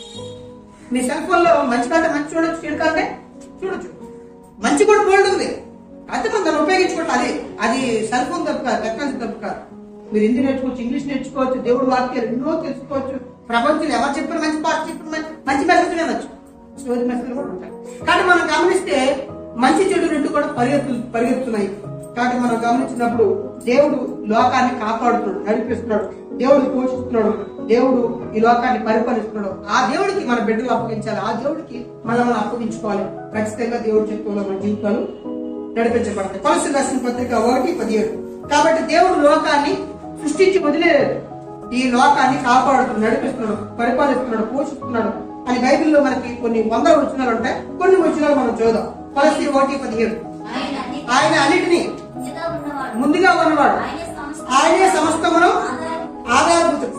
Speaker 1: మీ సెల్ ఫోన్ లో మంచి కంటే మంచి చూడొచ్చు, చెడు కంటే చూడొచ్చు. మంచి కూడా బోల్డ్ ఉంది, అయితే మనం దాన్ని ఉపయోగించుకోవటం. అది అది సెల్ ఫోన్ తప్పు కాదు, టెక్నాలజీ తప్పు కాదు. మీరు హిందీ నేర్చుకోవచ్చు, ఇంగ్లీష్ నేర్చుకోవచ్చు, దేవుడు వాక్యాలు ఎన్నో తెలుసుకోవచ్చు. ప్రపంచంలో ఎవరు చెప్పిన మంచి పాట చెప్పిన మంచి మెసేజ్ వినొచ్చు, స్టోరీ మెసేజ్ కూడా ఉంటాయి. కానీ మనం గమనిస్తే మంచి చెడు రెండు కూడా పరిగెత్తు పరిగెత్తున్నాయి. కాబట్టి మనం గమనించినప్పుడు దేవుడు లోకాన్ని కాపాడుతున్నాడు, నడిపిస్తున్నాడు, దేవుడు పోషిస్తున్నాడు, దేవుడు ఈ లోకాన్ని పరిపాలిస్తున్నాడు. ఆ దేవుడికి మన బిడ్డలు అప్పగించాలి, ఆ దేవుడికి మనం అప్పగించుకోవాలి. ఖచ్చితంగా దేవుడి చిత్తంలో మన జీవితాలు నడిపించబడతాయి. కొలస్సీయులకు రాసిన పత్రిక ఒకటి పదిహేడు. కాబట్టి దేవుడు లోకాన్ని సృష్టించి వదిలేదు, ఈ లోకాన్ని కాపాడుతున్నాడు, నడిపిస్తున్నాడు, పరిపాలిస్తున్నాడు, పోషిస్తున్నాడు అని బైబిల్లో మనకి కొన్ని వందల వచనాలు ఉంటాయి. కొన్ని వచనాలు మనం చూద్దాం. కొలస్సీ ఒకటి పదిహేడు. ఆయన అన్నిటినీ ముందుగా ఉన్నవాడు, ఆయనే సమస్తమును ఆధారభూతుడు.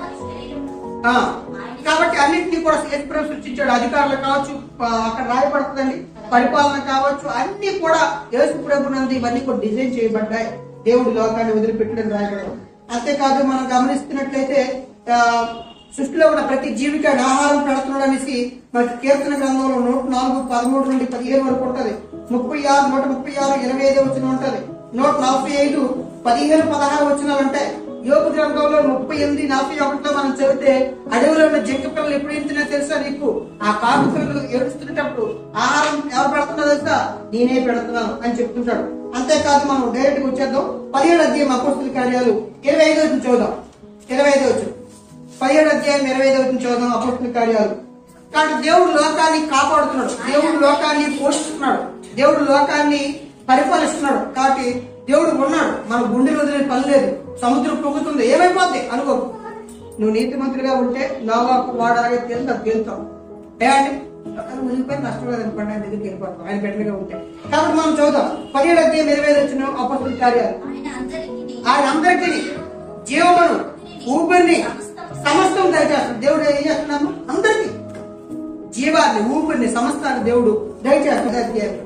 Speaker 1: కాబట్టి అన్నింటినీ కూడా యేసుప్రభు సృష్టించాడు. అధికారులు కావచ్చు, అక్కడ రాయబడుతుందండి, పరిపాలన కావచ్చు, అన్ని కూడా యేసుప్రభు నందు ఇవన్నీ కూడా డిజైన్ చేయబడ్డాయి. దేవుడు లోకాన్ని వదిలిపెట్టడం రాయబడడం. అంతేకాదు మనం గమనిస్తున్నట్లయితే ఆ సృష్టిలో ఉన్న ప్రతి జీవికి ఆహారం పెడుతున్నాడు అనేసి మనకి కీర్తన గ్రంథంలో నూట నాలుగు పదమూడు నుండి పదిహేను వరకు ఉంటది. ముప్పై ఆరు నూట ముప్పై ఆరు ఇరవై ఐదు వచ్చిన ఉంటది. నూట నలభై ఐదు పదిహేను పదహారు వచ్చినాలు ఉంటాయి. యోగ గ్రంథంలో ముప్పై ఎనిమిది నలభై ఒకటిలో మనం చదివితే అడవిలో ఉన్న జింక పిల్లలు ఎప్పుడు ఎంతున్నా తెలుసా నీకు? ఆ కాకు పిల్లలు ఏడుస్తున్నప్పుడు ఆహారం ఎవరు పెడుతున్నా తెలుసా? నేనే పెడుతున్నాను అని చెప్తుంటాడు. అంతేకాదు మనం డైరెక్ట్ గా వచ్చేద్దాం. పదిహేడు అధ్యాయం అపోస్తుల కార్యాలు ఇరవై ఐదో వచ్చిన చదువుదాం. ఇరవై ఐదో వచ్చిన పదిహేడు అధ్యాయం ఇరవై ఐదో వచ్చిన చదువుదాం అపోస్తుల కార్యాలు. కాబట్టి దేవుడు లోకాన్ని కాపాడుతున్నాడు, దేవుడు లోకాన్ని పోషిస్తున్నాడు, దేవుడు లోకాన్ని పరిపాలిస్తున్నాడు. కాబట్టి దేవుడు ఉన్నాడు. మన గుండె వదిలే పని లేదు. సముద్రం పొంగుతుంది, ఏమైపోద్ది అనుకోకు. నువ్వు నీతిమంతుడిగా ఉంటే నోవాహు వాడాగే తేలితే అది తేలుతావు. ఏమండి మునిగిపోయి నష్టం లేదనుకోండి, ఆయన దగ్గరికి వెళ్ళిపోతాం ఆయన బెటర్గా ఉంటే. కాబట్టి మనం చదువుతాం పదిహేడు అధ్యాయం ఇరవై ఐదు వచ్చిన అపోస్తుల కార్యాలు. ఆయన అందరికీ జీవమును ఊపిరిని సమస్తం దయచేస్తాడు. దేవుడు ఏం చేస్తున్నాము? అందరికీ జీవాన్ని ఊపిరిని సమస్తాన్ని దేవుడు దయచేస్తాడు.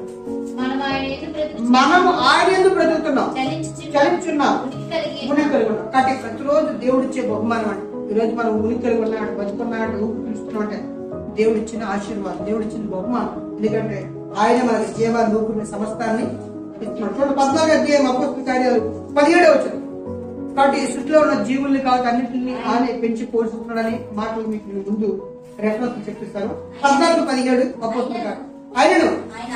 Speaker 1: మనము ఆయన ఎందుకు బ్రతుకుతున్నాం? చలించున్నాం, ఉనికి కలిగి ఉన్నాం. కాబట్టి ప్రతిరోజు దేవుడు ఇచ్చే బహుమానం అంటే ఈ రోజు మనం ఉనికి కలిగి ఉన్నాడు, బతుకున్నాడు, ఊపిరి పిలుస్తున్నాం అంటే దేవుడు ఇచ్చిన ఆశీర్వాదం, దేవుడు ఇచ్చిన బహుమానం. ఎందుకంటే ఆయన మనకి జీవాన్ని ఊపిరిని సమస్తాన్ని ఇస్తున్నాడు. చూడండి పద్నాలుగు అధ్యాయం అపోస్తుల కార్యాలు పదిహేడే వచ్చింది. కాబట్టి సృష్టిలో ఉన్న జీవుల్ని కావచ్చు అన్నింటినీ ఆయన పెంచి పోషిస్తున్నాడని మాటలు మీకు ముందు రెఫరెన్స్ చెప్పిస్తారు. పద్నాలుగు పదిహేడు అపోస్తుల కార్యాలు. ఆయనను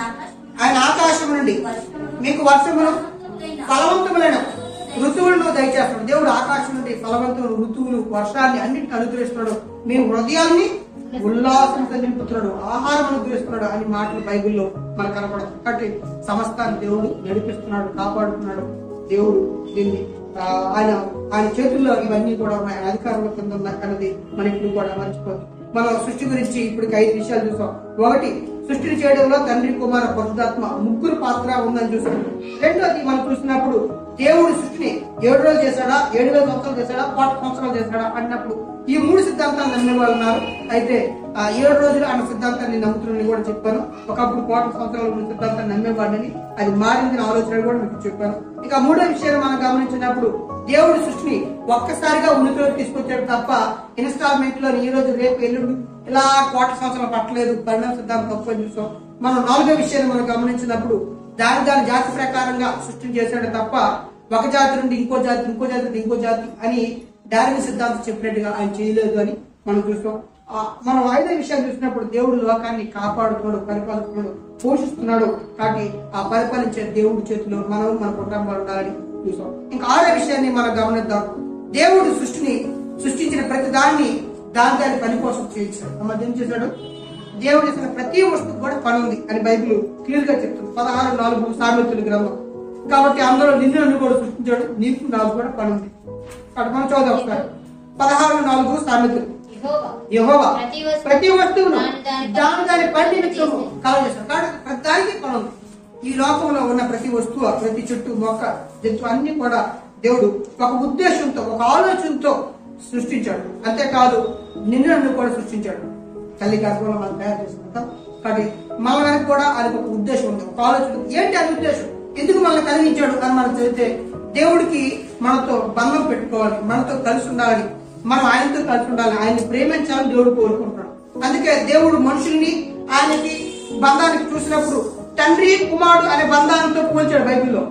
Speaker 1: ఆయన ఆకాశం నుండి మీకు వర్షమును ఫలవంతములైన ఋతువులను దయచేస్తున్నాడు. దేవుడు ఆకాశం నుండి ఫలవంతములు ఋతువులు వర్షాన్ని అన్నింటిని అనుగ్రహిస్తున్నాడు. మీ హృదయాన్ని ఉల్లాసంతో నింపుతున్నాడు, ఆహారం అనుగ్రహిస్తున్నాడు అని మాటలు బైబిల్లో మనకు కనపడదు. కాబట్టి సమస్తాన్ని దేవుడు నడిపిస్తున్నాడు, కాపాడుతున్నాడు. దేవుడు దీన్ని ఆయన ఆయన చేతుల్లో ఇవన్నీ కూడా ఉన్నాయి, ఆయన అధికారంలో కింద ఉన్నాయి అన్నది మన ఇప్పుడు కూడా మర్చిపోదు. మనం సృష్టి గురించి ఇప్పుడు ఐదు విషయాలు చూసాం. ఒకటి, సృష్టిని చేయడంలో తండ్రి కుమార పరిశుద్ధాత్మ ముగ్గురు పాత్ర ఉందని చూసాం. రెండోది మనం చూసినప్పుడు దేవుడు సృష్టిని ఏడు రోజులు చేశాడా, ఏడు వేల సంవత్సరాలు చేశాడా, కోట్ల సంవత్సరాలు చేశాడా అన్నప్పుడు ఈ మూడు సిద్ధాంతాలు నమ్మే వాళ్ళు ఉన్నారు. అయితే ఆ ఏడు రోజులు అన్న సిద్ధాంతాన్ని నమ్ముతున్నాను కూడా చెప్పాను. ఒకప్పుడు కోట్ల సంవత్సరాల ఉన్న సిద్ధాంతాన్ని నమ్మేవాడిని, అది మారింది ఆలోచన కూడా మీకు చెప్పాను. ఇక మూడో విషయాన్ని మనం గమనించినప్పుడు దేవుడు సృష్టిని ఒక్కసారిగా ఉనికిలోకి తీసుకొచ్చాడు తప్ప ఇన్స్టాల్మెంట్ లో ఈ రోజు రేపు ఎల్లుండి ఇలా కోట్ల సంవత్సరాలు పట్టలేదు. పరిణామ సిద్ధాంతం తప్పని చూసాం. మనం నాలుగో విషయాన్ని మనం గమనించినప్పుడు దాని దాని జాతి ప్రకారంగా సృష్టిని చేశాడు తప్ప ఒక జాతి నుండి ఇంకో జాతి, ఇంకో జాతి నుండి ఇంకో జాతి అని డార్విన్ సిద్ధాంతం చెప్పినట్టుగా ఆయన చేయలేదు అని మనం చూసాం. మనం ఐదో విషయాలు చూసినప్పుడు దేవుడు లోకాన్ని కాపాడుతున్నాడు, పరిపాలిస్తున్నాడు, పోషిస్తున్నాడు. కాబట్టి ఆ పరిపాలించే దేవుడి చేతిలో మనం మన కుటుంబాలు ఉండాలని చూసాం. ఇంకా ఆరో విషయాన్ని మనం గమనిద్దాం. దేవుడు సృష్టిని సృష్టించిన ప్రతి దాన్ని దాని దాని పని కోసం చేయించాడు. అమ్మ ఏం చేశాడు? దేవుడు చేసిన ప్రతి వస్తువు కూడా పని ఉంది అని బైబిల్ క్లియర్ గా చెప్తుంది. పదహారు నాలుగు సామెతల గ్రంథం. కాబట్టి అందులో నిన్ను నన్ను కూడా సృష్టించాడు, నీకు నాకు కూడా పని ఉంది. కాబట్టి మనం చదువు ఒకసారి పదహారు నాలుగు సామెతలు. యెహోవా ప్రతి వస్తువును దాని దాని పని నిమిత్తము కలగజేస్తాడు. కాబట్టి ప్రతి దానికి పని ఉంది. ఈ లోకంలో ఉన్న ప్రతి వస్తువు, ప్రతి చెట్టు, మొక్క, జంతువు అన్ని కూడా దేవుడు ఒక ఉద్దేశంతో, ఒక ఆలోచనతో సృష్టించాడు. అంతేకాదు నిన్ను నన్ను కూడా సృష్టించాడు. తల్లి గర్భంలో మనం తయారు చేసుకుంటాం. కాబట్టి మనకి కూడా అది ఒక ఉద్దేశం ఉంది, ఒక ఆలోచన. ఏంటి అది ఉద్దేశం? ఎందుకు మనల్ని కలిగించాడు అని మనం చదివితే దేవుడికి మనతో బంధం పెట్టుకోవాలి, మనతో కలిసి ఉండాలని, మనం ఆయనతో కలిసి ఉండాలి, ఆయన్ని ప్రేమించాలని దేవుడు కోరుకుంటున్నాడు. అందుకే దేవుడు మనుషుల్ని ఆయనకి బంధానికి చూసినప్పుడు తండ్రి కుమారుడు అనే బంధాలతో పోల్చాడు బైబిల్లో.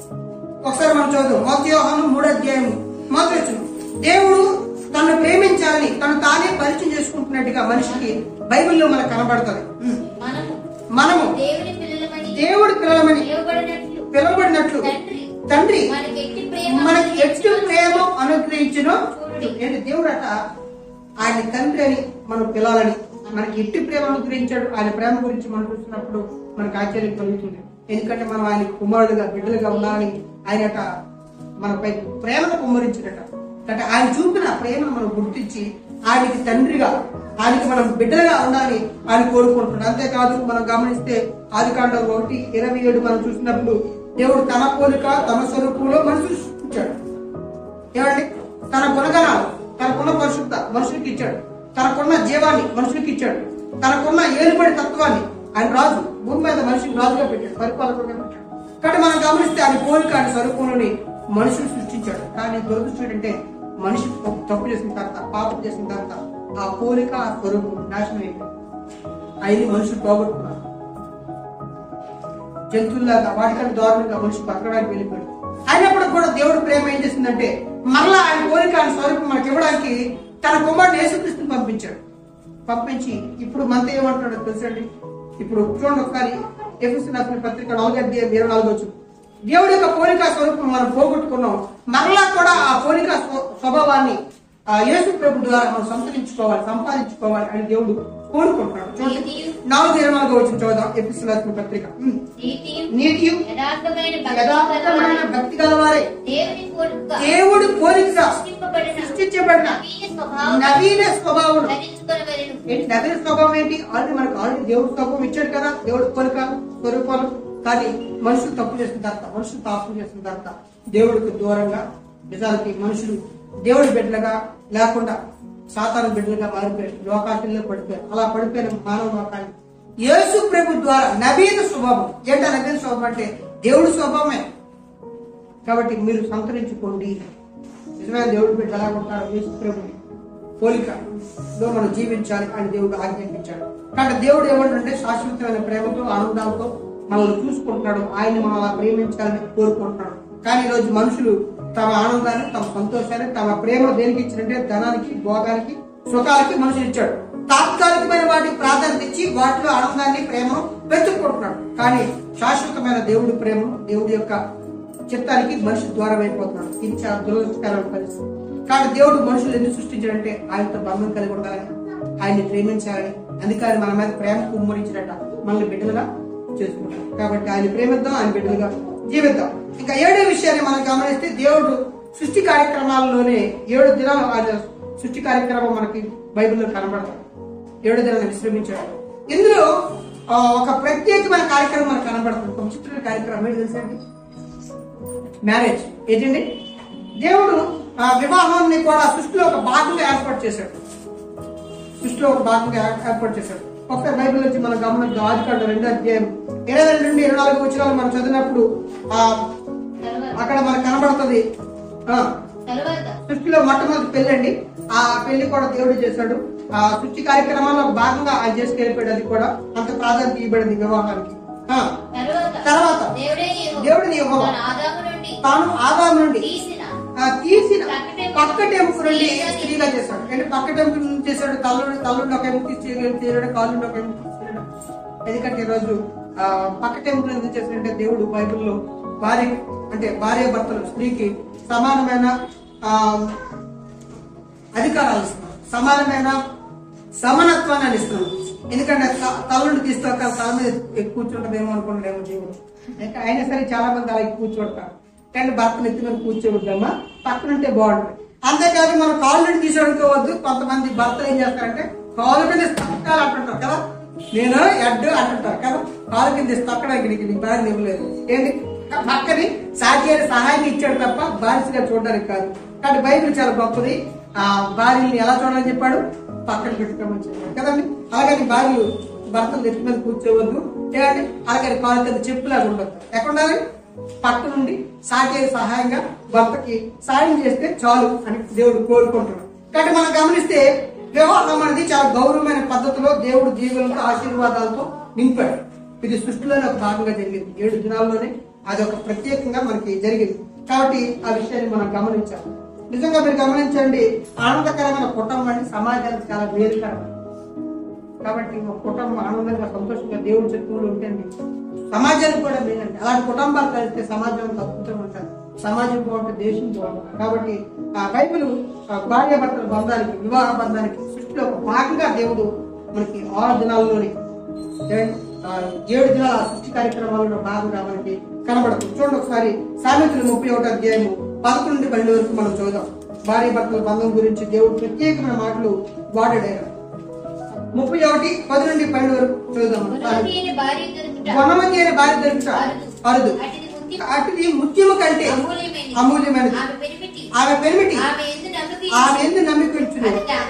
Speaker 1: ఒకసారి మనం చదువు మొదటి యోహాను మూడో అధ్యాయము మొదటి వచనం. దేవుడు తను ప్రేమించాలని తను తానే పరిచయం చేసుకుంటున్నట్టుగా మనిషికి బైబిల్లో మనకు కనబడుతుంది. మనము దేవుడి పిల్లలమని పిలవబడినట్లు తండ్రి మనకి ఎట్టి ప్రేమ అనుగ్రహించిన ఏంటి దేవుడు అట ఆయన తండ్రి అని మనం పిలాలని మనకి ఎట్టి ప్రేమ అనుగ్రహించాడు. ఆయన ప్రేమ గురించి మనం చూసినప్పుడు మనకు ఆశ్చర్యం కలుగుతుంది. ఎందుకంటే మనం ఆయన కుమారుడుగా బిడ్డలుగా ఉండాలని ఆయనట మనపై ప్రేమను కుమ్మరించాడట. అంటే ఆయన చూపిన ప్రేమను మనం గుర్తించి ఆయనకి తండ్రిగా, ఆయనకి మనం బిడ్డలుగా ఉండాలని ఆయన కోరుకుంటున్నాడు. అంతేకాదు మనం గమనిస్తే ఆదికాండం ఒకటి ఇరవై ఏడు మనం చూసినప్పుడు దేవుడు తన పోలిక తన స్వరూపంలో మనుషులు సృష్టించాడు. ఏమండి? తన గుణగణాలు, తనకున్న పరిశుద్ధ మనుషులకి ఇచ్చాడు, తనకున్న జీవాన్ని మనుషులకి ఇచ్చాడు, తనకున్న ఏలుబడి తత్వాన్ని ఆయన రాజు భూమి మీద మనిషిని రాజుగా పెట్టాడు, పరిపాలకుడుగా పెట్టాడు. కాబట్టి మనం గమనిస్తే ఆయన పోలిక ఆయన స్వరూపంలోని మనుషులు సృష్టించాడు. కానీ దురదృష్టం ఏంటంటే మనిషి తప్పు చేసిన తర్వాత, పాపం చేసిన తర్వాత ఆ పోలిక ఆ స్వరూపం నాశనం అయిపోయింది. ఆయన మనుషులు పోగొట్టుకున్నారు. జంతువులాగా వాటికన్నా దారుణంగా మనిషి బతకడానికి వెళ్ళిపోయాడు. అయినప్పుడు కూడా దేవుడు ప్రేమ ఏం చేసిందంటే మరలా ఆయన కోరిక ఆయన స్వరూపం మనకి ఇవ్వడానికి తన కుమారుడు యేసుక్రీస్తుని పంపించాడు. పంపించి ఇప్పుడు మనతో ఏమంటున్నాడో తెలుసండి. ఇప్పుడు చూడండి ఒకసారి ఎఫెసీయులకు రాసిన పత్రిక నాలుగో అధ్యాయం ఇరవై నాలుగు వచ్చింది. దేవుడి యొక్క పోలిక స్వరూపం మనం పోగొట్టుకున్నాం. మరలా కూడా ఆ పోలిక స్వభావాన్ని ఆ యేసు ప్రభు ద్వారా మనం సంతరించుకోవాలి, సంపాదించుకోవాలి అని దేవుడు కోరుకుంటున్నాడు. చూడండి నాలుగు ఇరవై నాలుగు వచ్చిన చదువుదాం. ఎపిసోడ్ రాసిన పత్రిక. నీతియు యథార్థమైన భక్తి గలవారే దేవుడు పోలిక సృష్టించబడిన నవీన స్వభావం. ఏంటి నవీన స్వభావం ఏంటి? ఆల్రెడీ మనకు ఆల్రెడీ దేవుడు స్వభావం ఇచ్చాడు కదా, దేవుడు పోలిక స్వరూపాలు. కానీ మనుషులు తప్పు చేసిన తర్వాత, మనుషులు పాపం చేసిన తర్వాత దేవుడికి దూరంగా నిజానికి మనుషులు దేవుడి బిడ్డలుగా లేకుండా సాతాను బిడ్డలుగా మారిపోయారు, లోకాశల్లో పడిపోయారు. అలా పడిపోయిన మానవ లోకాన్ని యేసు ప్రభు ద్వారా నవీన స్వభావం. ఏంటో నవీన స్వభావం అంటే దేవుడి స్వభావమే. కాబట్టి మీరు సంతరించుకోండి. నిజమైన దేవుడి బిడ్డ ఎలా ఉంటారు? యేసు ప్రభు పోలికలో మనం జీవించాలి అని దేవుడు ఆజ్ఞాపించాడు. కాబట్టి దేవుడు ఏమంటే శాశ్వతమైన ప్రేమతో ఆనందాలతో మనల్ని చూసుకుంటున్నాడు. ఆయన మనం అలా ప్రేమించాలని కోరుకుంటున్నాడు. కానీ ఈ రోజు మనుషులు తమ ఆనందాన్ని, తమ సంతోషాన్ని, తమ ప్రేమ దేనికి ఇచ్చినట్టే ధనానికి, భోగానికి, సుఖాలకి మనుషులు ఇచ్చాడు. తాత్కాలికమైన వాటికి ప్రాధాన్యత ఇచ్చి వాటిలో ఆనందాన్ని, ప్రేమను వెతుక్కుంటున్నాడు. కానీ శాశ్వతమైన దేవుడి ప్రేమను, దేవుడి యొక్క చిత్తానికి మనిషి దూరం అయిపోతున్నాడు. ఇది చాలా దురదృష్టకరమైన పరిస్థితి. కానీ దేవుడు మనుషులు ఎందుకు సృష్టించాడంటే ఆయనతో బంధం కలిగి ఉండాలని, ఆయన్ని ప్రేమించాలని. అందుకని మన మీద ప్రేమ కుమ్మరించినట్ట మనల్ని బిడ్డలుగా చేసుకుంటాం. కాబట్టి ఆయన ప్రేమిద్దాం, ఆయన బిడ్డలుగా జీవిద్దాం. ఇంకా ఏడో విషయాన్ని మనం గమనిస్తే దేవుడు సృష్టి కార్యక్రమాల్లోనే ఏడు దినాలు ఆయన సృష్టి కార్యక్రమం మనకి బైబిల్లో కనబడతాడు. ఏడు దినాలు విశ్రమించాడు. ఇందులో ఒక ప్రత్యేకమైన కార్యక్రమం మనకు కనబడుతుంది. ఒక విచిత్రమైన కార్యక్రమం ఏంటి తెలుసండి? మ్యారేజ్. ఏంటండి? దేవుడు ఆ వివాహాన్ని కూడా సృష్టిలో ఒక భాగంగా ఏర్పాటు చేశాడు. సృష్టిలో ఒక భాగంగా ఏర్పాటు చేశాడు. ఒకసారి బైబిల్ నుంచి మనం గమనిద్దాం. ఆదికాండం రెండో అధ్యాయం ఇరవై రెండు నుండి ఇరవై నాలుగు వచనాలు మనం చదివినప్పుడు ఆ అక్కడ మనకు కనబడుతుంది. ఆ సృష్టిలో మొట్టమొదటి పెళ్లి అండి. ఆ పెళ్లి కూడా దేవుడు చేశాడు. ఆ సృష్టి కార్యక్రమాల్లో భాగంగా ఆయన చేసుకెళ్ళిపోయాడు. అది కూడా అంత ప్రాధాన్యత ఇవ్వబడింది వివాహానికి. తర్వాత దేవుడిని తాను ఆదాము నుండి తీసిన పక్కటెంపు నుండి స్త్రీగా చేశాడు. అంటే పక్కటెంపు నుండి చేశాడు. తల్లుడు తల్లుండి ఒక ఎముక తీసేయడం, కాళ్ళు ఒక ఎముక తీసేయడం. ఎందుకంటే ఈరోజు ఆ పక్కటెంపు ఎందుకు చేశాడంటే దేవుడు బైబిల్లో భార్య అంటే భార్య భర్తలు స్త్రీకి సమానమైన ఆ అధికారాలు ఇస్తున్నాడు, సమానమైన సమానత్వాన్ని అందిస్తున్నాడు. ఎందుకంటే తల్లుండి తీస్తే తల మీద కూర్చుంటదేమో అనుకుంటాడేమో దేవుడు. అయినా సరే చాలా మంది అలా కూర్చోడతారు. కానీ భర్తను ఎత్తి మీద కూర్చోవద్దమ్మా, పక్కనుంటే బాగుంటుంది. అంతేకాదు మనం కాళ్ళు నుండి తీసుకోవద్దు. కొంతమంది భర్తలు ఏం చేస్తారంటే కాలు కింద తక్కాలి అంటుంటారు కదా, నేను ఎడ్డు అంటుంటారు కదా, కాలు కింద తక్కడానికి నీకు నీ భార్య ఇవ్వలేదు. ఏంటి? పక్కని సాటి సహాయం ఇచ్చాడు తప్ప బానిసగా చూడడానికి కాదు. కాబట్టి బైబిల్ చాలా గొప్పది. ఆ భార్యని ఎలా చూడాలని చెప్పాడు? పక్కన పెట్టుకోమని చెప్పాడు కదండి. అలాగని భార్యలు భర్తలు ఎత్తి మీద కూర్చోవద్దు. ఏమంటే అలాగని కాలు కింద చెప్పులాగా ఉండదు. ఎక్కడ ఉండాలి? పక్క నుండి సాటి సహాయంగా భర్తకి సాయం చేస్తే చాలు అని దేవుడు కోరుకుంటున్నాడు. కాబట్టి మనం గమనిస్తే వివాహం అనేది చాలా గౌరవమైన పద్ధతిలో దేవుడు జీవులతో ఆశీర్వాదాలతో నింపాడు. ఇది సృష్టిలోనే ఒక భాగంగా జరిగింది. ఏడు దినాల్లోనే అది ఒక ప్రత్యేకంగా మనకి జరిగింది. కాబట్టి ఆ విషయాన్ని మనం గమనించాలి. నిజంగా మీరు గమనించండి, ఆనందకరమైన కుటుంబం అంటే సమాజానికి చాలా వేరుకరం. కాబట్టి ఒక కుటుంబం ఆనందంగా సంతోషంగా దేవుడి చిత్తంలో ఉంటుంది, సమాజానికి కూడా మేలండి. అలాంటి కుటుంబాలు కలిస్తే సమాజం అద్భుతంగా ఉంటారు. సమాజం బాగుంటే దేశం బాగుంటుంది. కాబట్టి ఆ బైబిల్ భార్య భర్తల బంధానికి, వివాహ బంధానికి సృష్టిలో ఒక భాగంగా దేవుడు మనకి ఆరు దినాల్లోనే ఏడు దినాల సృష్టి కార్యక్రమాలలో భాగంగా మనకి కనబడుతుంది. చూడండి ఒకసారి సామెతలు ముప్పై ఒకటి అధ్యాయము పదకొండు నుండి పన్నెండు వరకు మనం చూద్దాం. భార్య భర్తల బంధం గురించి దేవుడు ప్రత్యేకమైన మాటలు వాడాడు. ముప్పై ఒకటి పది నుండి పన్నెండు వరకు చూద్దాం. గుణమతి అయిన భార్య దొరుకుట అరుదు, అటుది ముత్యము కంటే అమూల్యమైనది. ఆమె పెనిమిటి ఆమె ఎందు నమ్మికొంచును,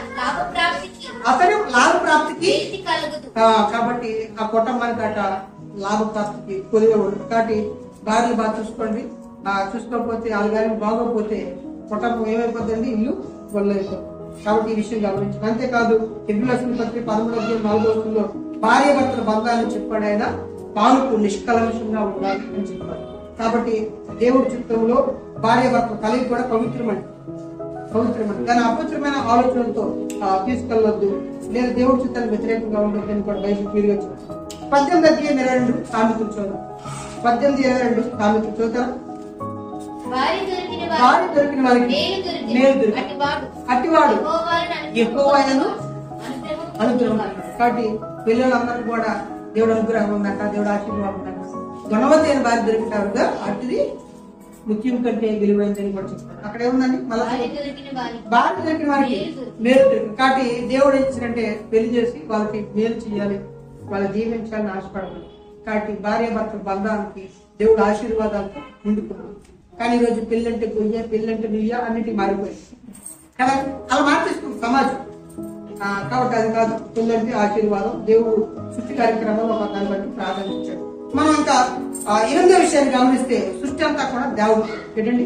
Speaker 1: అతను లాభ ప్రాప్తికి. కాబట్టి ఆ కుటుంబానికి అట లాభ ప్రాప్తికి కొలివే ఉండదు. కాబట్టి భార్యలు బాగా చూసుకోండి. ఆ చూసుకోకపోతే వాళ్ళు కానీ బాగోపోతే కుటుంబం ఏమైపోతుందండి? ఇల్లు గొల్లైపోతుంది. కాబట్టి ఈ విషయం గమనించాలి. అంతేకాదు హెబ్రీయుల పత్రిక పదమూడు అధ్యాయం నాలుగో వచనంలో భార్య భర్తల బంధాలను చెప్పాడు. ఆయన పాలుకు నిష్కలంకంగా ఉండాలి అని చెప్పాడు. కాబట్టి దేవుడి చిత్తంలో భార్య భర్తల కలిగి కూడా పవిత్రమని పవిత్రమని దాని అపవిత్రమైన ఆలోచనలతో తీసుకెళ్లొద్దు, లేదా దేవుడి చిత్తానికి వ్యతిరేకంగా ఉండొద్దు అని కూడా బైబిల్ క్లియర్గా చెప్పాడు. పద్దెనిమిది అధ్యాయం ఇరవై రెండు సామెతలు చూద్దాం. పద్దెనిమిది ఇరవై రెండు సామెతలు చూద్దాం.
Speaker 2: వారి దొరికిన వారికి
Speaker 1: వారి దొరికిన వారికి
Speaker 2: మేలు దొరికిన
Speaker 1: మేలు దొరికిన
Speaker 2: అట్టివాడు
Speaker 1: అట్టివాడు
Speaker 2: యెహోవాను
Speaker 1: యెహోవాను
Speaker 2: అనుగ్రహం
Speaker 1: అనుగ్రహం అన్నాడు. కాబట్టి పిల్లలందరూ కూడా దేవుడు అనుగ్రహం ఉందంట, దేవుడు ఆశీర్వాదం ఉందంట. గుణవతి అయిన భార్య దొరికిటారుగా అటుది ముఖ్యం కంటే విలువైందని కూడా చెప్తారు. అక్కడ ఏముందండి మళ్ళీ
Speaker 2: వారి దొరికిన వారికి
Speaker 1: భార్య దొరికిన వారికి మేలు దొరికింది. కాబట్టి దేవుడు ఇచ్చినట్టే పెళ్లి చేసి వాళ్ళకి మేలు చేయాలి, వాళ్ళు జీవించాలని ఆశపడతారు. కాబట్టి భార్య భర్త బంధానికి దేవుడు ఆశీర్వాదాలతో నిండుకున్నాడు. కానీ ఈ రోజు పెళ్ళంటే గొయ్య, పెళ్ళంటే నుయ్య అన్నిటి మారిపోయింది కదా, అలా మార్చేస్తుంది సమాజం. ఆ, కాబట్టి అది కాదు, పెళ్ళంటే ఆశీర్వాదం. దేవుడు సృష్టి కార్యక్రమంలో ఒక దాన్ని బట్టి ప్రారంభించాడు. మనం ఇంకా ఆ, ఎనిమిదో విషయాన్ని గమనిస్తే సృష్టి అంతా కూడా దేవుడు ఏంటండి,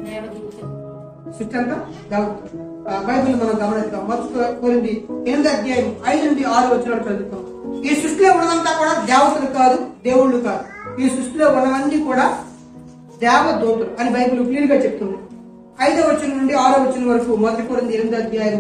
Speaker 1: సృష్టి అంతా దేవుడు. బైబిల్ మనం గమనిస్తాం. మొదటి కొరింథీ ఎనిమిది అధ్యాయం ఐదు నుండి ఆరు వచనాలు చదువుతాం. ఈ సృష్టిలో ఉన్నదంతా కూడా దేవతలు కాదు, దేవుళ్ళు కాదు. ఈ సృష్టిలో ఉన్నవన్నీ కూడా దేవదూతలు అని బైబిల్ క్లియర్ గా చెప్తుంది. ఐదో వచనం నుండి ఆరో వచనం వరకు మొదటి కొరింథీ ఎనిమిది అధ్యాయం.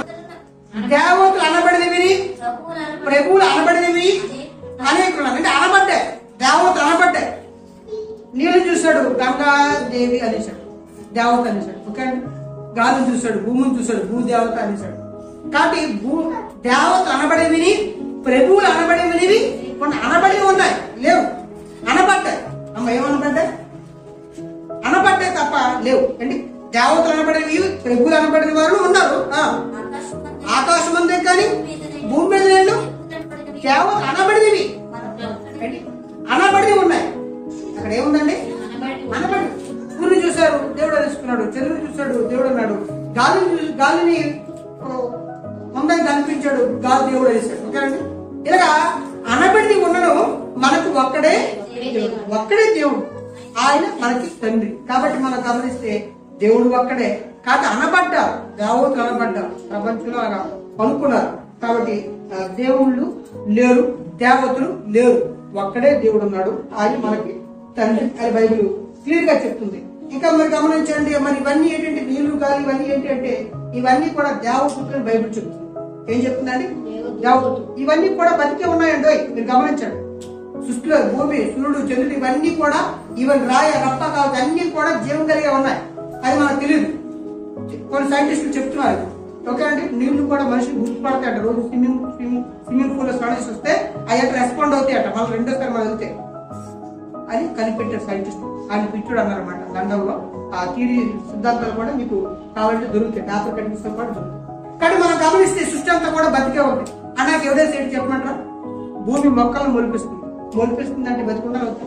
Speaker 1: దేవతలు అనబడినవి, ప్రభువులు అనబడినవి అనేకులు అంటే అనబడ్డాయి, దేవతలు అనబడ్డాయి. నీళ్ళు చూశాడు గంగాదేవి అనేసాడు, దేవత అనేసాడు. ఓకే అండి. గాలిని చూశాడు, భూమిని చూశాడు, భూదేవత అనేసాడు. కాబట్టి భూ దేవతలు అనబడినవి, ప్రభువులు అనబడినవి కొన్ని అనబడి ఉన్నాయి, లేవు అనబడ్డాయి. అమ్మ ఏమనబడ్డాయి? అనబడ్డాయి తప్ప లేవు. అంటే దేవతలు అనబడినవి, ప్రభువులు అనబడిన వారు ఉన్నారు. ఆకాశం అంతే కానీ భూమి మీద లేడు. దేవతలు అనబడినవి అనబడి ఉన్నాయి. అక్కడ ఏముందండి? అనబడి. సూర్యుడు చూశాడు, దేవుడు తెలుసుకున్నాడు. చంద్రుడు చూశాడు, దేవుడు అన్నాడు. గాలిని గాలిని ముందని కనిపించాడు, గాలి దేవుడు వేశాడు. ఓకేనండి. ఇలాగా అనబడి ఉండడం మనకు ఒక్కడే ఒక్కడే దేవుడు, ఆయన మనకి తండ్రి. కాబట్టి మనం గమనిస్తే దేవుడు ఒక్కడే. కాబట్టి అనబడ్డారు, దేవతలు అనబడ్డారు. ప్రపంచంలో అలా అనుకున్నారు. కాబట్టి దేవుళ్ళు లేరు, దేవతలు లేరు, ఒక్కడే దేవుడు ఉన్నాడు, ఆయన మనకి తండ్రి అని బైబిల్ క్లియర్ గా చెప్తుంది. ఇంకా మరి గమనించండి, మరి ఇవన్నీ ఏంటంటే నీళ్లు గాలి ఇవన్నీ ఏంటి అంటే ఇవన్నీ కూడా దేవతలు బైబిల్ చెప్తుంది. ఏం చెప్తుందండి? దేవతలు ఇవన్నీ కూడా బతికే ఉన్నాయండి. మీరు గమనించండి, సృష్టిలో భూమి, సూర్యుడు, చంద్రుడు ఇవన్నీ కూడా ఈవెన్ రాయ రప్ప కావచ్చు అన్ని కూడా జీవం కలిగే ఉన్నాయి. అది మనకు తెలియదు. కొన్ని సైంటిస్టులు చెప్తున్నారు. ఓకే అండి. నీళ్లు కూడా మనిషిని గుర్తుపడతాయట. రోజు స్విమ్మింగ్ స్విమ్మింగ్ స్విమ్మింగ్ పూల్ లో స్టడీస్ వస్తే అవి రెస్పాండ్ అవుతాయట, మళ్ళీ రెండోసారి మనం వెళ్తే అని కనిపెట్టారు సైంటిస్ట్. ఆయన పిచ్చుడు అన్నారన్నమాట. లండన్లో ఆ థియరీ సిద్ధాంతాలు కూడా మీకు కావాలంటే దొరుకుతాయి, పేపర్ కట్టింగ్స్ కూడా దొరుకుతాయి. కానీ మనం గమనిస్తే సృష్టి అంతా కూడా బతికే ఉంది. అన్నాక ఎవిడెన్స్ ఏంటి చెప్పమంటారా? భూమి మొక్కలను మొలిపిస్తుంది. మొలిపిస్తుంది అంటే బతికుండా అవుతుంది.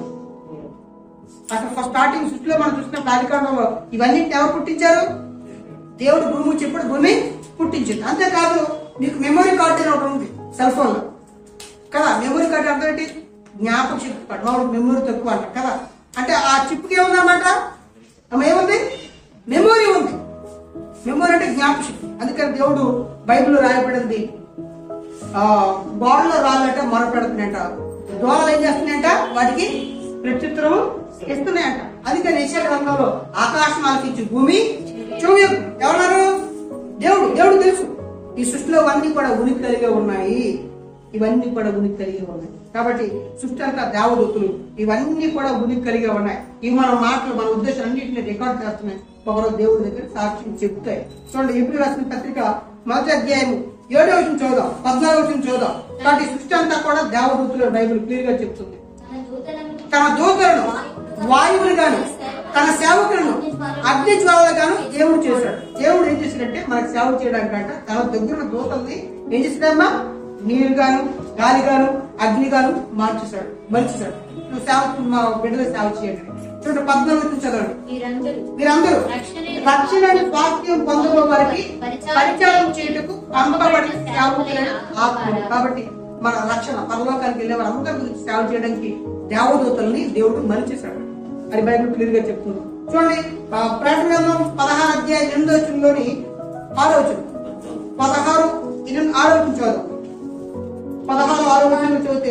Speaker 1: అసలు ఫస్ట్ స్టార్టింగ్ సృష్టిలో మనం చూసిన ప్రాధికారంలో ఇవన్నీ ఎవరు పుట్టించారు? దేవుడు భూమి చెప్పాడు, భూమి పుట్టించింది. అంతేకాదు మీకు మెమొరీ కార్డు అని ఒకటి ఉంది సెల్ ఫోన్ లో కదా. మెమొరీ కార్డు అర్థం ఏంటి? జ్ఞాపక శక్తి కార్డు. మామూలు మెమొరీ తక్కువ అంట కదా. అంటే ఆ చిప్కి ఏముందన్నమాట, అమ్మ ఏముంది? మెమొరీ ఉంది. మెమొరీ అంటే జ్ఞాపక శక్తి. అందుకని దేవుడు బైబిల్లో రాయబడింది, ఆ బాల్లో రాళ్ళంట మొరపెడుతున్నాయంట, దోళలు ఏం చేస్తున్నాయంట, వాటికి ప్రత్యుత్తరం ఇస్తున్నాయంట. అందుకని యెషయా గ్రంథంలో ఆకాశం ఆలకించి భూమి చెవి ఎవరన్నారు? దేవుడు. దేవుడు తెలుసు ఈ సృష్టిలో అన్ని కూడా ఉనికి కలిగే ఉన్నాయి, ఇవన్నీ కూడా ఉనికి కలిగే ఉన్నాయి. కాబట్టి సృష్టి అంతా దేవదూతులు ఇవన్నీ కూడా ఉనికి కలిగే ఉన్నాయి. ఇవి మన మాటలు, మన ఉద్దేశం అన్నింటినీ రికార్డ్ చేస్తున్నాయి, ఒకరోజు దేవుడి దగ్గర సాక్ష్యం చెప్తాయి. చూడండి, ఎప్పుడు రాసిన పత్రిక మొదటి అధ్యాయం ఏడో వచనం చదువుదాం, పద్నాలుగు వచనం చదువుదాం. కాబట్టి సృష్టి అంతా కూడా దేవదూతులు బైబిల్ క్లియర్ గా చెప్తుంది. తన దూతలను వాయువులు గాను తన సేవకులను అగ్ని జ్వాలలు గాను దేవుడు చేశాడు. దేవుడు ఏం చేశాడంటే మనకు సేవ చేయడానికంట తన దగ్గర దూతల్ని ఏం చేశాడమ్మా? నీరు గాను, గాలి గాను, అగ్ని గాను మార్చేశాడు, మలిచేశాడు. నువ్వు సేవ, మా బిడ్డలు సేవ చేయండి. చూడండి, పద్నాలుగు చదవండి. మీరందరూ రక్షణ స్వాస్థ్యం పొందబో వారికి పరిచారం చేయుటకు పంపబడిన సేవకులైన ఆత్మలు. కాబట్టి మన రక్షణ పరలోకానికి వెళ్ళే వారందరి గురించి సేవ చేయడానికి దేవదూతల్ని దేవుడు మలిచేశాడు అని బైబిల్ క్లియర్ గా చెప్తుంది. చూడండి, ప్రకటన గ్రంథం పదహారు అధ్యాయం ఎనిమిదో వచనంలోని ఆరో వచనం, పదహారు ఎనిమిది ఆరో వచనం చదువు. పదహారు ఆరో వచనం చదివితే,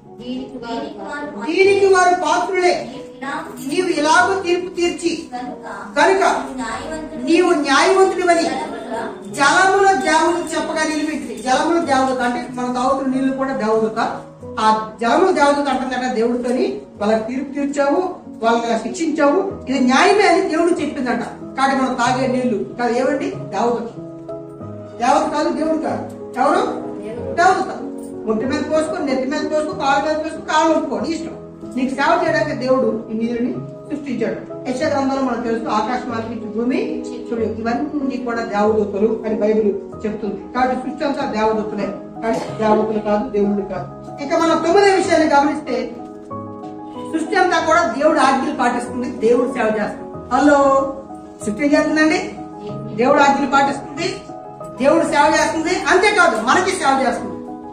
Speaker 1: దీనికి వారు పాత్రులే, నీవు ఇలాగో తీర్పు తీర్చి కనుక నీవు న్యాయవంతుడివని జలముల దేవత చెప్పగా నిలిపెట్టి. జలముల దేవత అంటే మన తాగుతున్న నీళ్లు కూడా దేవదూత, ఆ జలము దేవతతో అంటుందట దేవుడితోని వాళ్ళకి తీర్పు తీర్చావు, వాళ్ళని శిక్షించావు, ఇది న్యాయమే అని దేవుడు చెప్పిందట. కాబట్టి మనం తాగే నీళ్లు కాదు ఏమండి దేవత, దేవత కాదు దేవుడు కాదు, ఎవరు దేవత. ఒంటి మీద పోసుకో, నెత్తి మీద పోసుకో, కాళ్ళ మీద పోసుకో, కాళ్ళు ఒప్పుకో, నీ ఇష్టం. నీకు సేవ చేయడానికి దేవుడు ఈ నీరుని సృష్టించాడు. యెషయా గ్రంథంలో మనకు తెలుసు ఆకాశమానికి భూమి చూడు ఇవన్నీ కూడా దేవదూతలు అని బైబిల్ చెప్తుంది. కాబట్టి సృష్టి అంతా దేవదూతలే, కానీ దేవదూతలు కాదు, దేవుడు కాదు. ఇక మనం తొమ్మిదో విషయాన్ని గమనిస్తే సృష్టి అంతా కూడా దేవుడు ఆజ్ఞలు పాటిస్తుంది, దేవుడు సేవ చేస్తుంది. హలో, సృష్టి చేస్తుందండి, దేవుడు ఆజ్ఞలు పాటిస్తుంది, దేవుడు సేవ చేస్తుంది. అంతేకాదు మనకి సేవ చేస్తుంది.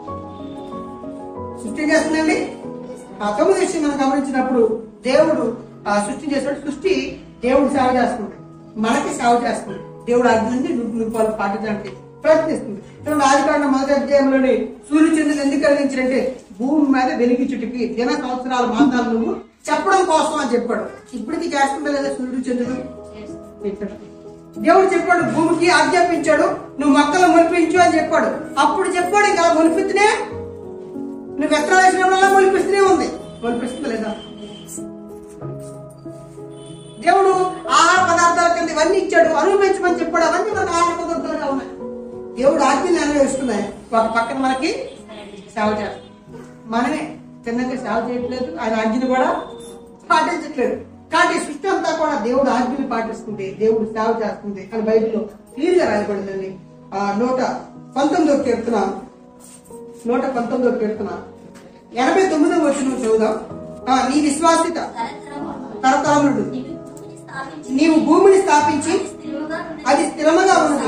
Speaker 1: సృష్టి చేస్తుందండి. ఆ తొమ్మిది విషయం మనం గమనించినప్పుడు దేవుడు ఆ సృష్టి చేసినప్పుడు సృష్టి దేవుడు సేవ చేస్తుంది, మనకి సేవ చేస్తుంది. దేవుడు ఆజ్ఞని రూపాలు పాటించడానికి ప్రయత్నిస్తుంది. చూడండి ఆదికాండం మొదటి అధ్యాయంలోని సూర్యచంద్రులు ఎందుకు కలిగించారంటే భూమి మీద వెలిగించుటికి దిన సంవత్సరాల మాసాలు నువ్వు చెప్పడం కోసం అని చెప్పాడు. ఇప్పటికీ చేస్తుందా లేదా సూర్యుడు చంద్రుడు? దేవుడు చెప్పాడు, భూమికి ఆజ్ఞాపించాడు నువ్వు మొక్కలు మొలిపించు అని చెప్పాడు. అప్పుడు చెప్పాడు ఇంకా మొలిపిస్తేనే నువ్వు విత్తనాలు వేసినప్పుడల్లా మొలిపిస్తూనే ఉంది. మొలిపిస్తుందా లేదా? దేవుడు ఆహార పదార్థాల కింద ఇవన్నీ ఇచ్చాడు, అనుభవించమని చెప్పాడు. అవన్నీ మనకు ఆహార పదార్థాలుగా ఉన్నాయి. దేవుడు ఆజ్ఞలు అనుభవిస్తున్నాయి, ఒక పక్కన మనకి సేవ చేస్తాం. మనమే చిన్నగా సేవ చేయట్లేదు, ఆయన ఆజ్ఞలు కూడా పాటించట్లేదు. కాబట్టి సృష్టి అంతా కూడా దేవుడు ఆజ్ఞలు పాటిస్తుంది, దేవుడు సేవ చేస్తుంది అని బైబిల్లో క్లియర్ గా రాయబడిందండి. ఆ నూట పంతొమ్మిదో కీర్తన నూట పంతొమ్మిదో కీర్తన ఎనభై తొమ్మిదో వచనం చదువుదాం. నీ విశ్వాసిత తరతరములు నీవు భూమిని స్థాపించి అది స్థిరముగా ఉన్నది,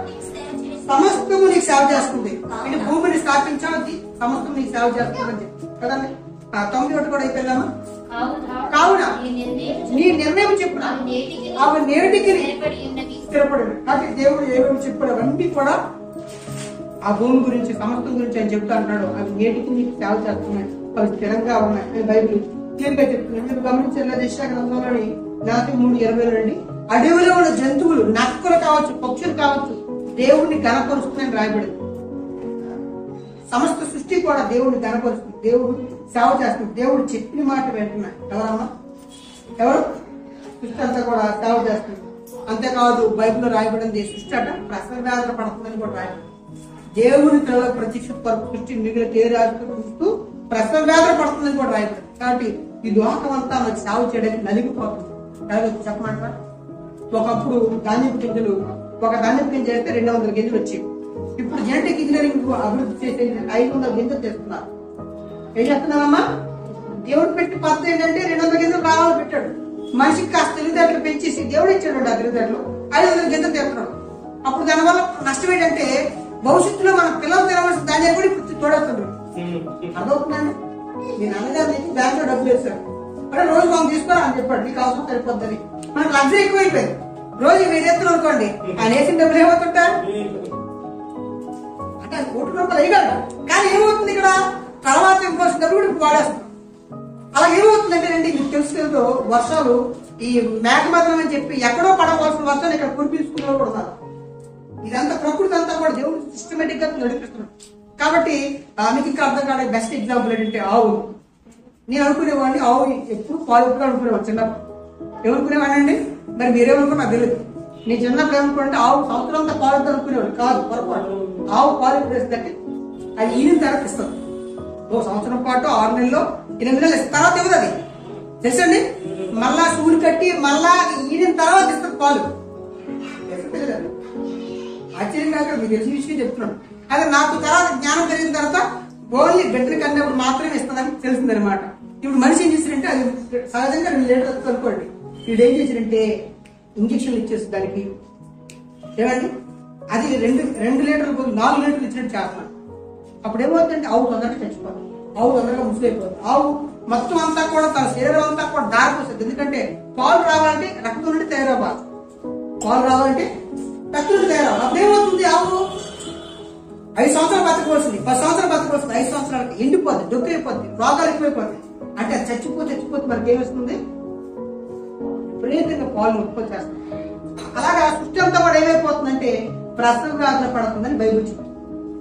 Speaker 1: సమస్తము నీకు సేవ చేస్తుంది. నేను భూమిని స్థాపించావు, సమస్తం నీకు సేవ చేస్తుంది అని చెప్పి కదండి. తొమ్మిది ఒకటి కూడా అయిపోయిందమ్మా. కావున నీ నిర్ణయం చెప్పిన అవి నేటికి స్థిరపడి. కాబట్టి దేవుడు ఏమేమి చెప్పాడు అవన్నీ కూడా ఆ భూమి గురించి సమస్తం గురించి ఆయన చెప్తా అంటాడు. అవి నేటికి నీకు సేవ చేస్తున్నాయి, అవి స్థిరంగా ఉన్నాయి అని బైబిల్ క్లియర్ గా చెప్తున్నాయి. మీరు గమనించిన యెషయా గ్రంథంలోని నలభై మూడు ఇరవై రెండు అడవిలో ఉన్న జంతువులు నక్కలు కావచ్చు, పక్షులు కావచ్చు, దేవుడిని గణపరుస్తుందని రాయబడింది. సమస్త సృష్టి కూడా దేవుడిని గణపరుస్తుంది, దేవుడు సేవ చేస్తుంది, దేవుడు చెప్పిన మాట వింటున్నాయి. ఎవరమ్మా? ఎవరు? సృష్టి అంతా కూడా సేవ చేస్తుంది. అంతేకాదు బైబిల్లో రాయబడింది సృష్టి అట ప్రసవ వ్యాధులు పడుతుందని కూడా రాయబడింది. దేవుని పిల్లల ప్రతీక్ష కొరకు సృష్టి మిగిలిన తేరాజు చూస్తూ ప్రసవ వ్యాధులు పడుతుందని కూడా రాయబడింది. కాబట్టి ఈ లోకం అంతా మనకి సేవ చేయడానికి నలిగిపోతుంది. చెప్పమంటారా? ఒకప్పుడు ధాన్యపు గింజలు ఒక ధాన్యపు గింజ చేస్తే రెండు వందల గింజలు వచ్చేవి. ఇప్పుడు జెనెటిక్ ఇంజనీరింగ్ అభివృద్ధి చేసే ఐదు వందల గింజలు చేస్తున్నారు. ఏం చేస్తున్నామమ్మా? దేవుడు పెట్టి పద్ధతి ఏంటంటే రెండు వందల గింజలు రావాలని పెట్టాడు. మనిషికి కాస్త తెలివితేటలు పెంచేసి దేవుడు ఇచ్చాడు ఆ తెలివితేటలు ఐదు వందల గింజలు తెస్తున్నాడు. అప్పుడు దానివల్ల నష్టం ఏంటంటే భవిష్యత్తులో మన పిల్లలు తినవలసిన ధాన్యాలు కూడా ఇప్పుడు తోడవుతుంది. అదవుతుందండి. నేను అన్నదాన్ని బ్యాంక్ లో డబ్బులు వేస్తాడు అంటే రోజు మనం తీసుకోరా అని చెప్పాడు, నీకు అవసరం సరిపోద్దని. మనకు లగ్జరీ ఎక్కువైపోయింది. రోజు మీరు ఎత్తులు అనుకోండి, ఆయన వేసిన డబ్బులు ఏమవుతుంటారు అంటే కోటి రూపాయలు వేయగలరు. కానీ ఏమవుతుంది ఇక్కడ తర్వాత ఇంకోసిన డబ్బులు కూడా ఇప్పుడు వాడేస్తాం. అలా ఏమవుతుందంటే రండి మీకు తెలుసు వర్షాలు ఈ మేఘమరణం అని చెప్పి ఎక్కడో పడవలసిన వర్షాలు ఇక్కడ కురిపించుకున్న కూడా ఉన్నారు. ఇదంతా ప్రకృతి అంతా కూడా దేవుడు సిస్టమేటిక్ గా నడిపిస్తున్నాడు. కాబట్టి మీకు ఇంకా అర్థం కాడే బెస్ట్ ఎగ్జాంపుల్ ఏంటంటే ఆవు. నేను అనుకునేవాడిని ఆవు ఎప్పుడు పాలు ఎప్పుడు అనుకునేవాడు చిన్నప్పుడు. ఏమనుకునేవాడిని అండి? మరి మీరేమనుకున్నా తెలియదు. నేను చిన్నప్పుడు ఏమనుకుంటే ఆవు సంవత్సరం అంతా పాలు అనుకునేవాడు కాదు, పొరపాటు. ఆవు పాలు ఎప్పుడు వేస్తుందంటే అది ఈయన తర్వాత ఇస్తుంది. ఓ సంవత్సరం పాటు ఆరు నెలల్లో ఎనిమిది నెలలు ఇస్తుంది, తర్వాత ఇవ్వదు. అది తెలుసండి. మళ్ళా సూలు కట్టి మళ్ళా ఈయన తర్వాత ఇస్తుంది పాలు. ఆశ్చర్యం కాక మీకు తెలిసిన విషయం చెప్తున్నాను. అదే నాకు తర్వాత జ్ఞానం పెరిగిన తర్వాత ఓన్లీ బిడ్డలు కన్నప్పుడు మాత్రమే ఇస్తుందని తెలిసిందనమాట. ఇప్పుడు మనిషి ఏం చేశారంటే అది సహజంగా రెండు లీటర్లు అనుకోండి, వీడు ఏం చేశారంటే ఇంజక్షన్లు ఇచ్చేసి దానికి ఏమండి అది రెండు రెండు లీటర్లు నాలుగు లీటర్లు ఇచ్చినట్టు చేస్తున్నాను. అప్పుడు ఏమవుతుందంటే ఆవు తొందరగా చచ్చిపోతుంది, ఆవు తొందరగా ముసిరైపోతుంది. ఆవు మొత్తం అంతా కూడా తన శరీరం అంతా కూడా దారిపోతుంది. ఎందుకంటే పాలు రావాలంటే రక్తం నుండి తయారవ్వాలి, పాలు రావాలంటే రక్తం నుండి తయారవ్వాలి. అప్పుడు ఏమవుతుంది? ఆవు ఐదు సంవత్సరాలు బతకవలసింది, పది సంవత్సరాలు బతకవలసింది, ఐదు సంవత్సరాలకి ఎండిపోద్ది, డొక్కైపోద్ది, రోగాలు ఎక్కువైపోద్ది. అంటే అది చచ్చిపోతే చచ్చిపోతే మనకి ఏమొస్తుంది? విపరీతంగా పాలు ఉత్పత్తి చేస్తుంది. అలాగా సృష్టి అంతా కూడా ఏమైపోతుందంటే ప్రసవ వ్యాధులు పడుతుందని బైబిల్ చెప్తుంది.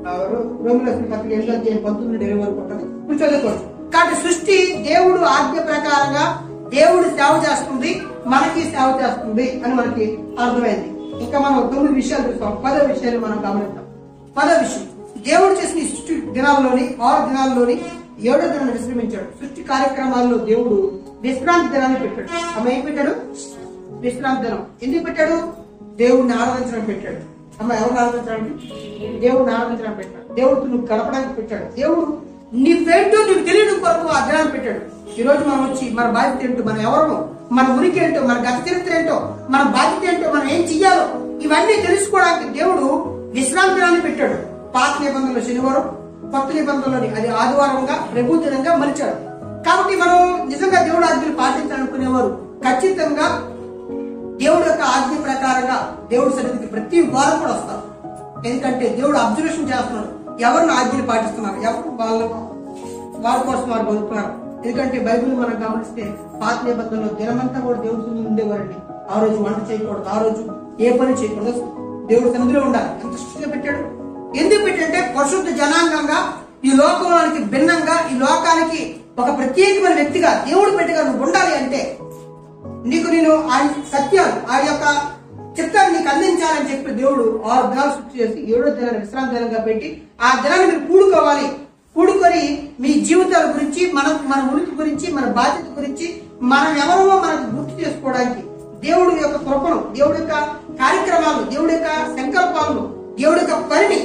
Speaker 1: రోమిల పత్రిక ఎనిమిది అధ్యాయం పంతొమ్మిది నుండి ఇరవై వరకు ఉంటుంది. ఇప్పుడు చదువుకోవచ్చు. కాబట్టి సృష్టి దేవుడు ఆజ్ఞ ప్రకారంగా దేవుడు సేవ చేస్తుంది, మనకి సేవ చేస్తుంది అని మనకి అర్థమైంది. ఇంకా మనం తొమ్మిది విషయాలు చూస్తాం. పదో విషయాన్ని మనం గమనిద్దాం. పదో విషయం, దేవుడు చేసిన ఈ సృష్టి దినాల్లోని ఆరు దినాల్లోని ఏడో దినాన్ని విశ్రమించాడు. సృష్టి కార్యక్రమాల్లో దేవుడు విశ్రాంతి దినాన్ని పెట్టాడు. అమ్మ ఏం పెట్టాడు? విశ్రాంతి దినం. ఎందుకు పెట్టాడు? దేవుడిని ఆరాధించడానికి పెట్టాడు. అమ్మ ఎవరిని ఆరాధించడానికి? దేవుడిని ఆరాధించడానికి పెట్టాడు. దేవుడు నువ్వు గడపడానికి పెట్టాడు. దేవుడు నీవేంటో నీకు తెలియడం కొరకు ఆ దినాన్ని పెట్టాడు. ఈ రోజు మనం వచ్చి మన బాధ్యత ఏంటో, మనం ఎవరో, మన ఉనికి ఏంటో, మన గత చరిత్ర ఏంటో, మన బాధ్యత ఏంటో, మనం ఏం చెయ్యాలో ఇవన్నీ తెలుసుకోవడానికి దేవుడు విశ్రాంతి దినాన్ని పెట్టాడు. పాత నిబంధనలో శనివారం, కొత్త నిబంధనలోని అది ఆదివారంగా ప్రభు దినంగా మలిచాడు. కాబట్టి మనం నిజంగా దేవుడు ఆజ్ఞలు పాటించాలనుకునేవారు ఖచ్చితంగా దేవుడు యొక్క ఆజ్ఞ ప్రకారంగా దేవుడి సన్నిధికి ప్రతి వారం కూడా వస్తారు. ఎందుకంటే దేవుడు అబ్జర్వేషన్ చేస్తున్నాడు, ఎవరిని ఆజ్ఞలు పాటిస్తున్నారు, ఎవరు వాళ్ళ వాళ్ళ కోసం వారు బతుకుతున్నారు. ఎందుకంటే బైబిల్ మనం గమనిస్తే పాత నిబంధనలో దినమంతా కూడా దేవుడి సన్నిధిలో ఉండేవారండి. ఆ రోజు వంట చేయకూడదు, ఆ రోజు ఏ పని చేయకూడదు, దేవుడి సన్నిధిలో ఉండాలి. ఎంత సృష్టిగా పెట్టాడు. ఎందుకు పెట్టంటే పరిశుద్ధ జనాంగంగా ఈ లోకానికి భిన్నంగా, ఈ లోకానికి ఒక ప్రత్యేకమైన వ్యక్తిగా దేవుడు పెట్టగా నువ్వు ఉండాలి అంటే నీకు నేను ఆయన సత్యాలు ఆ యొక్క చిత్తాన్ని నీకు అందించాలని చెప్పి దేవుడు ఆరు దినాలు సృష్టి చేసి ఏడో దినాన్ని విశ్రాంతి దినంగా పెట్టి ఆ దినాన్ని మీరు కూడుకోవాలి. కూడుకొని మీ జీవితాల గురించి, మన మన ఉనికి గురించి, మన బాధ్యత గురించి, మనం ఎవరో మనకు గుర్తు చేసుకోవడానికి దేవుడి యొక్క కృపను, దేవుడి యొక్క కార్యక్రమాలు, దేవుడి యొక్క సంకల్పాలను, దేవుడి యొక్క పనిని,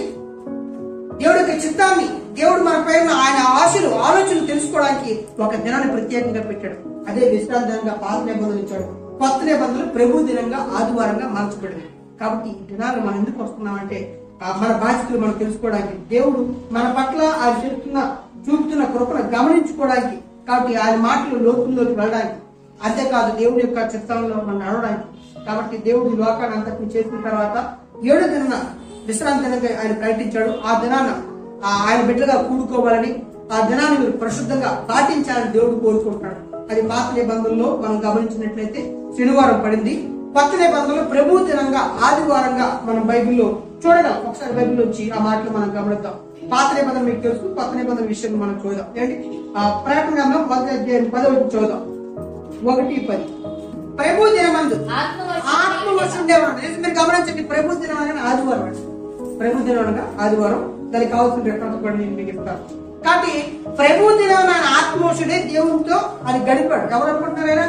Speaker 1: దేవుడి యొక్క చిత్తాన్ని, దేవుడు మన పైన ఆయన ఆశలు ఆలోచనలు తెలుసుకోవడానికి ఒక దినాన్ని ప్రత్యేకంగా పెట్టాడు. అదే విశ్రాంతి దినంగా పాత నిబంధనలు ఇచ్చాడు. కొత్త నిబంధనలు ప్రభు దినంగా ఆదివారంగా మార్చబడింది. కాబట్టి ఈ దినాలు మనం ఎందుకు వస్తున్నామంటే మన బాధ్యతలు మనం తెలుసుకోవడానికి, దేవుడు మన పట్ల ఆయన చేస్తున్న చూపుతున్న కృపను గమనించుకోవడానికి, కాబట్టి ఆయన మాటలు లోతుల్లోకి వెళ్ళడానికి, అంతేకాదు దేవుడి యొక్క చిత్తంలో మనం నడవడానికి. కాబట్టి దేవుడు లోకాన్ని అంతటిని చేసిన తర్వాత ఏడో దిన విశ్రాంతి దినంగా ఆయన ప్రకటించాడు. ఆ దినాన ఆయన బిడ్డగా కూడుకోవాలని, ఆ దినాన్ని మీరు పరిశుద్ధంగా పాటించాలని దేవుడు కోరుకుంటున్నాడు. అది పాత నిబంధనలో మనం గమనించినట్లయితే శనివారం పడింది. కొత్త నిబంధనలో ప్రభు దినంగా ఆదివారంగా మనం బైబిల్లో చూడడం. ఒకసారి బైబిల్ వచ్చి ఆ మాటలు మనం గమనిద్దాం. పాత నిబంధన మీకు తెలుసు, కొత్త నిబంధన విషయం మనం చూద్దాం. ఏంటి ఆ ప్రకటన గ్రంథం మొదటి అధ్యాయం పదవి చూద్దాం. ఒకటి పది. ప్రభు దినమందు ఆత్మవర్షం ఉండేవాడు. మీరు గమనించండి, ప్రభు దినం అనగా ఆదివారం అండి. ప్రభు దినం అనగా ఆదివారం. దానికి కావాల్సిన రెఫరెన్స్ కూడా నేను మీకు ఇస్తాను. కాబట్టి ప్రభు దినం ఆత్మవర్షుడే దేవుడితో అది గడిపాడు. ఎవరు అనుకుంటున్నారైనా?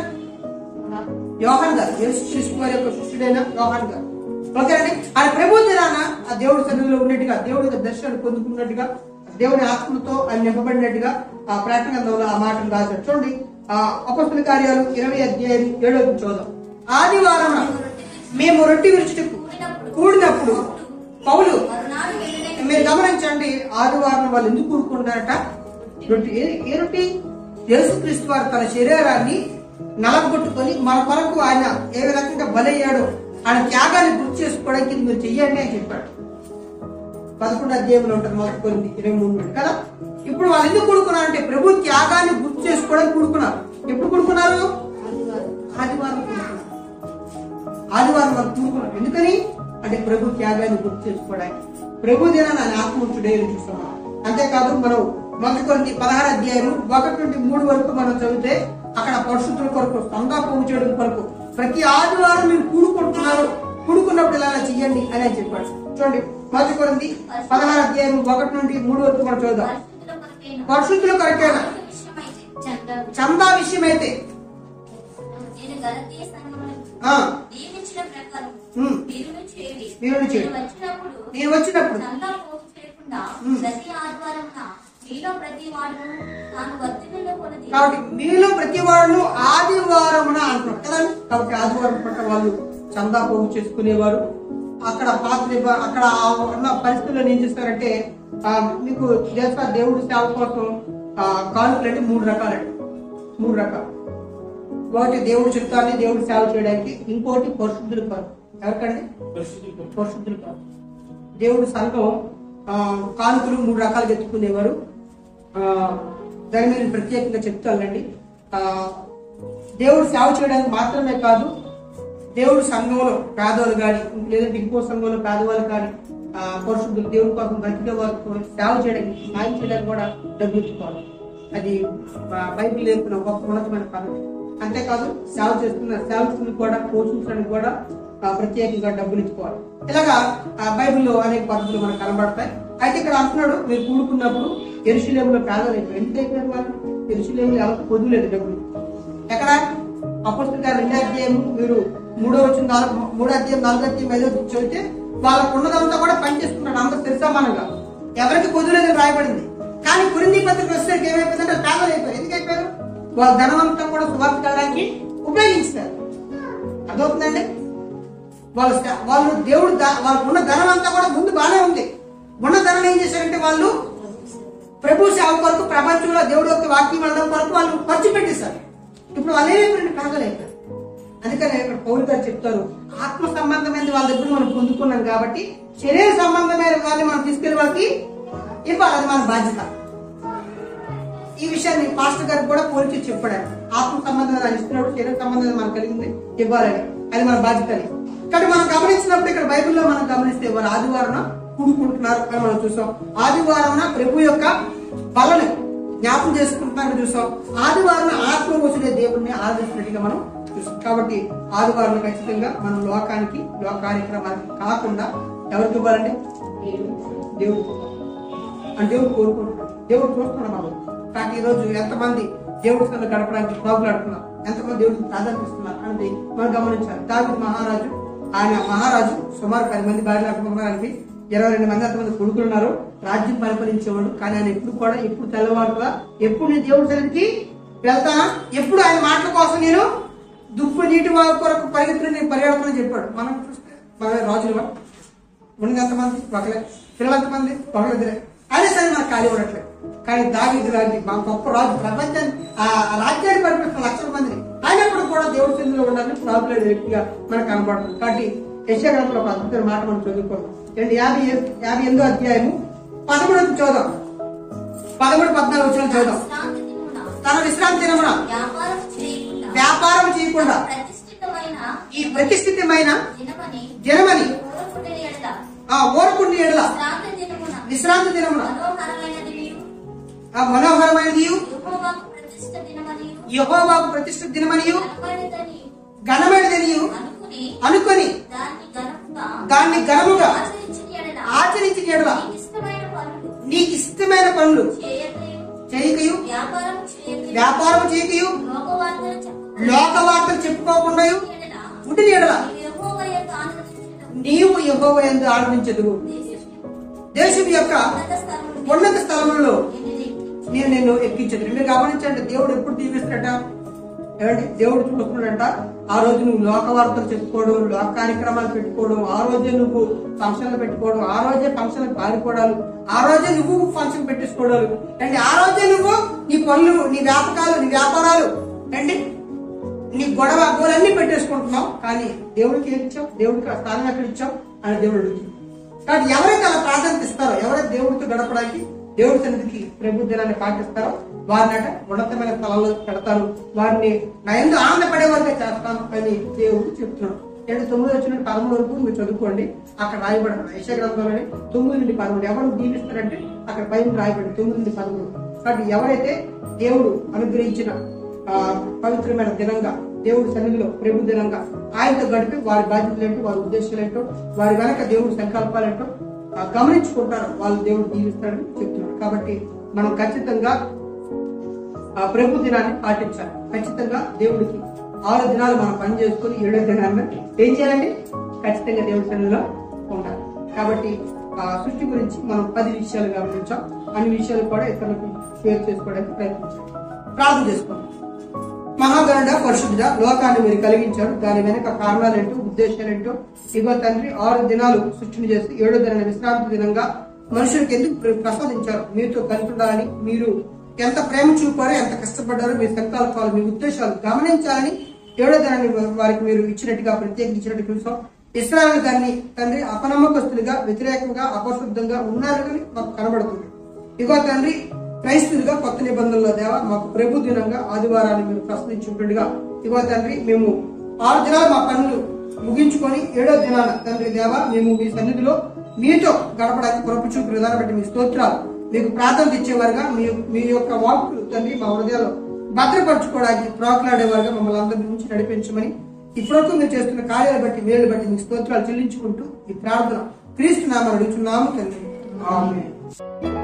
Speaker 1: యోహాన్ గారు, యేసు క్రీస్తు వారి యొక్క శిష్యుడైన యోహాన్ గారు. ఓకే అండి. ఆయన ప్రభు దినాన ఆ దేవుడి సన్నిధిలో ఉన్నట్టుగా, దేవుడి యొక్క దర్శనాన్ని పొందుకున్నట్టుగా, దేవుడి ఆత్మతో ఆయన నింపబడినట్టుగా ఆ ప్రకటన గ్రంథంలో ఆ మాటలు రాశాడు. చూడండి, ఆ అపొస్తలుల కార్యాలు ఇరవై అధ్యాయం ఏడో చూద్దాం. ఆదివారం మేము రొట్టె విరుచుటకు కూడినప్పుడు పౌలు, మీరు గమనించండి, ఆదివారం వాళ్ళు ఎందుకు కూడుకుంటారట? రొట్టె. ఏ రొట్టె? యేసుక్రీస్తు వారు తన శరీరాన్ని నలగొట్టుకొని మన కొరకు ఆయన ఏ రకంగా బలయ్యాడో ఆయన త్యాగాన్ని గుర్తు చేసుకోవడానికి మీరు చెయ్యండి అని చెప్పాడు. పదకొండు అధ్యాయంలో ఉంటుంది మొదటి కొరింథీ ఇరవై మూడు నుండి కదా. ఇప్పుడు వాళ్ళు ఎందుకు కూడుకున్నారంటే ప్రభు త్యాగాన్ని గుర్తు చేసుకోవడానికి కూడుకున్నారు. ఎప్పుడు కూడుకున్నారు? ఆదివారం కూడుకున్నారు. ఆదివారం వాళ్ళు కూడుకున్నారు. ఎందుకని అంటే ప్రభు త్యాగాన్ని గుర్తు చేసుకోవడానికి. ప్రభు దినాన్ని ఆయన ఆత్మహుడే చూస్తున్నాం. అంతేకాదు మనం మొదటి కొరింథీ పదహారు అధ్యాయం ఒకటి నుండి మూడు వరకు మనం చదివితే అక్కడ పరిశుద్ధుల కొరకు, సంఘ పోగు చేయడం కొరకు ప్రతి ఆదివారం మీరు కూడుకుంటున్నారు, కూడుకున్నప్పుడు ఇలా చెయ్యండి అని అని చెప్పాడు. చూడండి, మొదటి కొరింథీ పదహారు అధ్యాయం ఒకటి నుండి మూడు వరకు మనం చూద్దాం. పరిశుద్ధుల కొరకైనా చందా విషయం అయితే నేను వచ్చినప్పుడు కాబట్టి మీలో ప్రతి వాడు ఆదివారమున అంటున్నారు కదా. కాబట్టి ఆదివారం పట్ల వాళ్ళు చందా పోగు చేసుకునేవారు. అక్కడ పాత్ర అక్కడ ఉన్న పరిస్థితుల్లో ఏం చేస్తారంటే మీకు తెలుసా, దేవుడి సేవ కోసం కానుకలు అంటే మూడు రకాలండి. మూడు రకాలు. ఒకటి దేవుడి చిత్తాన్ని దేవుడి సేవ చేయడానికి, ఇంకోటి పరిశుద్ధులు కాదు. ఎవరికండి? పరిశుద్ధులు కాదు. దేవుడి సంఘం కానుకలు మూడు రకాలుగా ఎత్తుకునేవారు. ఆ దాని మీద ప్రత్యేకంగా చెప్తానండి. ఆ దేవుడు సేవ చేయడానికి మాత్రమే కాదు, దేవుడు సంఘంలో పేదవాళ్ళు కానీ లేదంటే ఇంకో సంఘంలో పేదవాళ్ళు కానీ ఆ పరిశుద్ధులు దేవుడి కోసం బ్రతికే వాళ్ళకు సేవ చేయడానికి సాయం చేయడానికి కూడా డబ్బులు ఇచ్చుకోవాలి. అది బైబిల్ నేర్పిన గొప్ప ఉన్నతమైన పద్ధతి. అంతేకాదు సేవ చేస్తున్న సేవకులను కూడా పోషించడానికి కూడా ప్రత్యేకంగా డబ్బులు ఇచ్చుకోవాలి. ఇలాగా బైబిల్లో అనేక పద్ధతులు మనకు కనబడతాయి. అయితే ఇక్కడ అంటున్నాడు, మీరు కూడుకున్నప్పుడు యెరూషలేములో పేదలు అయిపోయారు. ఎంత అయిపోయారు వాళ్ళు? యెరూషలేములో ఎవరికి పొందులేదు డబ్బులు. ఎక్కడ అపొస్తలుల కార్యాలు రెండో అధ్యాయము మీరు మూడో వచ్చిన నాలుగు మూడో అధ్యాయం నాలుగో అధ్యాయం ఐదో చదివితే వాళ్ళకు ఉన్నదంతా కూడా పనిచేస్తున్నాడు అందరూ సరిసమానంగా. ఎవరికి పొందులేదని రాయబడింది. కానీ కొరింథీ పత్రిక వచ్చేసరికి ఏమైపోయిందంటే పేదలు అయిపోయారు. ఎందుకు అయిపోయారు? వాళ్ళ ధనవంతం కూడా సువార్త వెళ్ళడానికి ఉపయోగించారు. అర్థమవుతుందండి? వాళ్ళ వాళ్ళు దేవుడు వాళ్ళకు ఉన్న ధనం అంతా కూడా ముందు బాగానే ఉంది. ఉన్న ధనం ఏం చేశారంటే వాళ్ళు ప్రభు సేవ కొరకు ప్రపంచంలో దేవుడు యొక్క వాక్యం వెళ్ళడం కొరకు వాళ్ళు ఖర్చు పెట్టేశారు. ఇప్పుడు వాళ్ళు ఏమైపోయింది? పేదలైపోయారు. అందుకని ఇక్కడ పౌలు గారు చెప్తారు, ఆత్మ సంబంధమైన వాళ్ళ దగ్గర మనం పొందుకున్నాం కాబట్టి శరీర సంబంధమైన వాళ్ళని మనం తీసుకెళ్లి వాళ్ళకి ఇవ్వాలి. అది మన బాధ్యత. ఈ విషయాన్ని పాస్టర్ గారికి కూడా పోల్చి చెప్పాడు. ఆత్మ సంబంధం ఆయన ఇస్తున్నాడు, శరీర సంబంధం మనకు కలిగింది ఇవ్వాలని, అది మన బాధ్యత అని. కాబట్టి మనం గమనించినప్పుడు ఇక్కడ బైబిల్లో మనం గమనిస్తే వారు ఆదివారం కూడుకుంటున్నారు అని మనం చూసాం. ఆదివారం ప్రభు యొక్క బలను జ్ఞాపం చేసుకుంటున్నారని చూసాం. ఆదివారం ఆత్మవశుడే దేవుడిని ఆరాధిస్తున్నట్టుగా మనం చూసాం. కాబట్టి ఆదివారం ఖచ్చితంగా మనం లోకానికి లోక కార్యక్రమానికి కాకుండా ఎవరికి ఇవ్వాలంటే దేవుడు అని దేవుడు కోరుకుంటున్నాడు. దేవుడు చూస్తున్నాడు మనం. కానీ ఈ రోజు ఎంతమంది దేవుడి సన్నిధిలో గడపడానికి బాగులాడుతున్నారు, ఎంతమంది దేవుడికి ప్రాధాన్యత ఇస్తున్నారు అనేది మనం గమనించాలి. దావీదు మహారాజు, ఆయన మహారాజు సుమారు పది మంది భార్యలకు ఇరవై రెండు మంది అంతమంది కొడుకులు ఉన్నారు. రాజ్యం పరిపాలించేవాడు. కానీ ఆయన ఎప్పుడు కూడా ఎప్పుడు తెల్లవారుగా ఎప్పుడు నేను దేవుడి సన్నిధికి వెళ్తానా, ఎప్పుడు ఆయన మాటల కోసం నేను దుప్పు నీటి కొరకు పరిగెత్తులు నేను పరిగెడతానని చెప్పాడు. మనం చూస్తే మన రాజులుగా ఉన్నది ఎంతమంది ఒకలే, పిల్లలు ఎంతమంది ఒకరిద్దరే. అయినా సరే మనకు ఖాళీ ఉండట్లేదు. కానీ దావీదు లాంటి మా గొప్ప రాజు ప్రపంచాన్ని ఆ రాజ్యాన్ని పరిపాలిస్తున్న లక్షల మందిని అయినప్పుడు కూడా దేవుడి సన్నిధిలో ఉండాలని ప్రాబ్లం వ్యక్తిగా మనకు కనబడుతుంది. కాబట్టి యెషయా గ్రంథంలో ఒక అద్భుతమైన మాట మనం చదువుకుందాం. రెండు యాభై యాభై ఎనిమిదో అధ్యాయము పదమూడు చదువుదాం. పదమూడు పద్నాలుగు వచ్చిన చదువుదాం. తన విశ్రాంతి దినమున వ్యాపారం చేయకుండా ఈ ప్రతిష్ఠితమైన జనమని ఆ ఓరకుండి ఎడల విశ్రాంతి దినమున ఆ మనోహరమైనది యెహోవాకు ప్రతిష్ఠిత దినమనియు ఘనమైనదనియు అనుకొని దాన్ని ఘనముగా ఆచరించిన ఎడల నీకు ఇష్టమైన పనులు చేయకయు వ్యాపారం చేయకయు లోక వార్తలు చెప్పుకోకుండా ఉండిన ఎడల నీవు యెహోవా యందు ఆనందించదు. దేశం యొక్క ఉన్నత స్థలములలో నేను నిన్ను ఎక్కించదు. మీరు గమనించండి, దేవుడు ఎప్పుడు దీవిస్తాడట? ఏమండి, దేవుడు చూస్తున్నాడంట. ఆ రోజు నువ్వు లోక వార్తలు చెప్పుకోవడం, లోక కార్యక్రమాలు పెట్టుకోవడం, ఆ రోజే నువ్వు ఫంక్షన్లు పెట్టుకోవడం, ఆ రోజే ఫంక్షన్ పారిపోవడాలు, ఆ రోజే నువ్వు ఫంక్షన్ పెట్టించుకోవడాలు అండి, ఆ రోజే నువ్వు నీ పనులు, నీ వ్యాపకాలు, నీ వ్యాపారాలు అండి, నీ గొడవ గోలన్నీ పెట్టేసుకుంటున్నావు. కానీ దేవుడికి ఏం ఇచ్చావు? దేవుడికి ఆ స్థానం ఎక్కడ ఇచ్చావు అని దేవుడు అడుగుతుంది. కాబట్టి ఎవరైతే అలా ప్రాధాన్యత ఇస్తారో, ఎవరైతే దేవుడితో గడపడానికి దేవుడి సన్నిధికి ప్రభు దినాన్ని పాటిస్తారో వారిని ఉన్నతమైన స్థలాల్లో పెడతారు. వారిని నా ఎందు ఆనందపడే వారిగా చేస్తాను అని దేవుడు చెప్తున్నాడు. రెండు తొమ్మిది వచ్చిన పదమూడు వరకు మీరు చదువుకోండి. అక్కడ రాయబడిన యెషయా గ్రంథంలోనే తొమ్మిది నుండి పదమూడు ఎవరు దీవిస్తారంటే అక్కడ పైన రాయబడి తొమ్మిది నుండి పదమూడు. కాబట్టి ఎవరైతే దేవుడు అనుగ్రహించిన ఆ పవిత్రమైన దినంగా దేవుడి సన్నిధిలో ప్రభు దినంగా ఆయనతో గడిపి వారి బాధ్యతలు ఏంటో, వారి ఉద్దేశాలు ఏంటో, వారి వెనక దేవుడి సంకల్పాలేంటో గమనించుకుంటారు, వాళ్ళు దేవుడు దీవిస్తాడని చెప్తున్నాడు. కాబట్టి మనం ఖచ్చితంగా ఆ ప్రభు దినాన్ని పాటించాలి. ఖచ్చితంగా దేవుడికి ఆరు దినాలు మనం పని చేసుకుని ఏడో దినాన్ని ఏం చేయాలండి? ఖచ్చితంగా దేవుడి సన్నిధిలో ఉండాలి. కాబట్టి ఆ సృష్టి గురించి మనం పది విషయాలు గమనించాం. అన్ని విషయాలు కూడా ఇతరులకు షేర్ చేసుకోవడానికి ప్రయత్నించాం. ప్రార్థన చేసుకోండి. మహాగణుడ, పరిశుద్ధుడ, లోకాన్ని మీరు కలిగించారు. దాని వెనక కారణాలు ఏంటో, ఉద్దేశాలు ఏంటో ఇగో తండ్రి, ఆరు దినాలు సృష్టిని చేసి ఏడో దినాన్ని విశ్రాంతి దినంగా మనుషులకు ఎందుకు ప్రసాదించారు? మీతో కలిసి ఉండాలని, మీరు ఎంత ప్రేమ చూపారో, ఎంత కష్టపడ్డారో, మీ సంకల్పాలు, మీ ఉద్దేశాలు గమనించాలని ఏడో దినాన్ని వారికి మీరు ఇచ్చినట్టుగా ప్రత్యేకించినట్టు చూసాం. ఇశ్రాయేలు దాన్ని తండ్రి అపనమ్మకస్తులుగా, వ్యతిరేకంగా, అపశుద్ధంగా ఉన్నారని మాకు కనబడుతుంది. ఇగో తండ్రి, క్రైస్తులుగా కొత్త నిబంధనలో దేవ మాకు ప్రభు దినంగా ఆదివారాన్ని మీరు ప్రశ్నించుంటుండగా ఇగో తండ్రి, మేము ఆరు దినాలు మా పనులు ముగించుకొని ఏడో దినాన తండ్రి దేవ మేము మీ సన్నిధిలో మీతో గడపడానికి కృప చూపు విధానం బట్టి మీ స్తోత్రాలు. మీకు ప్రార్థన ఇచ్చేవారుగా మీ మీ యొక్క వాక్కులు తండ్రి మా హృదయాల్లో భద్రపరచుకోవడానికి ప్రాకులాడేవారుగా మమ్మల్ని అందరి నుంచి నడిపించమని ఇప్పటివరకు మీరు చేస్తున్న కార్యాలు బట్టి మేలు బట్టి మీ స్తోత్రాలు చెల్లించుకుంటూ ఈ ప్రార్థన క్రీస్తు నామమున అడుగుచున్నాము తండ్రి. ఆమేన్.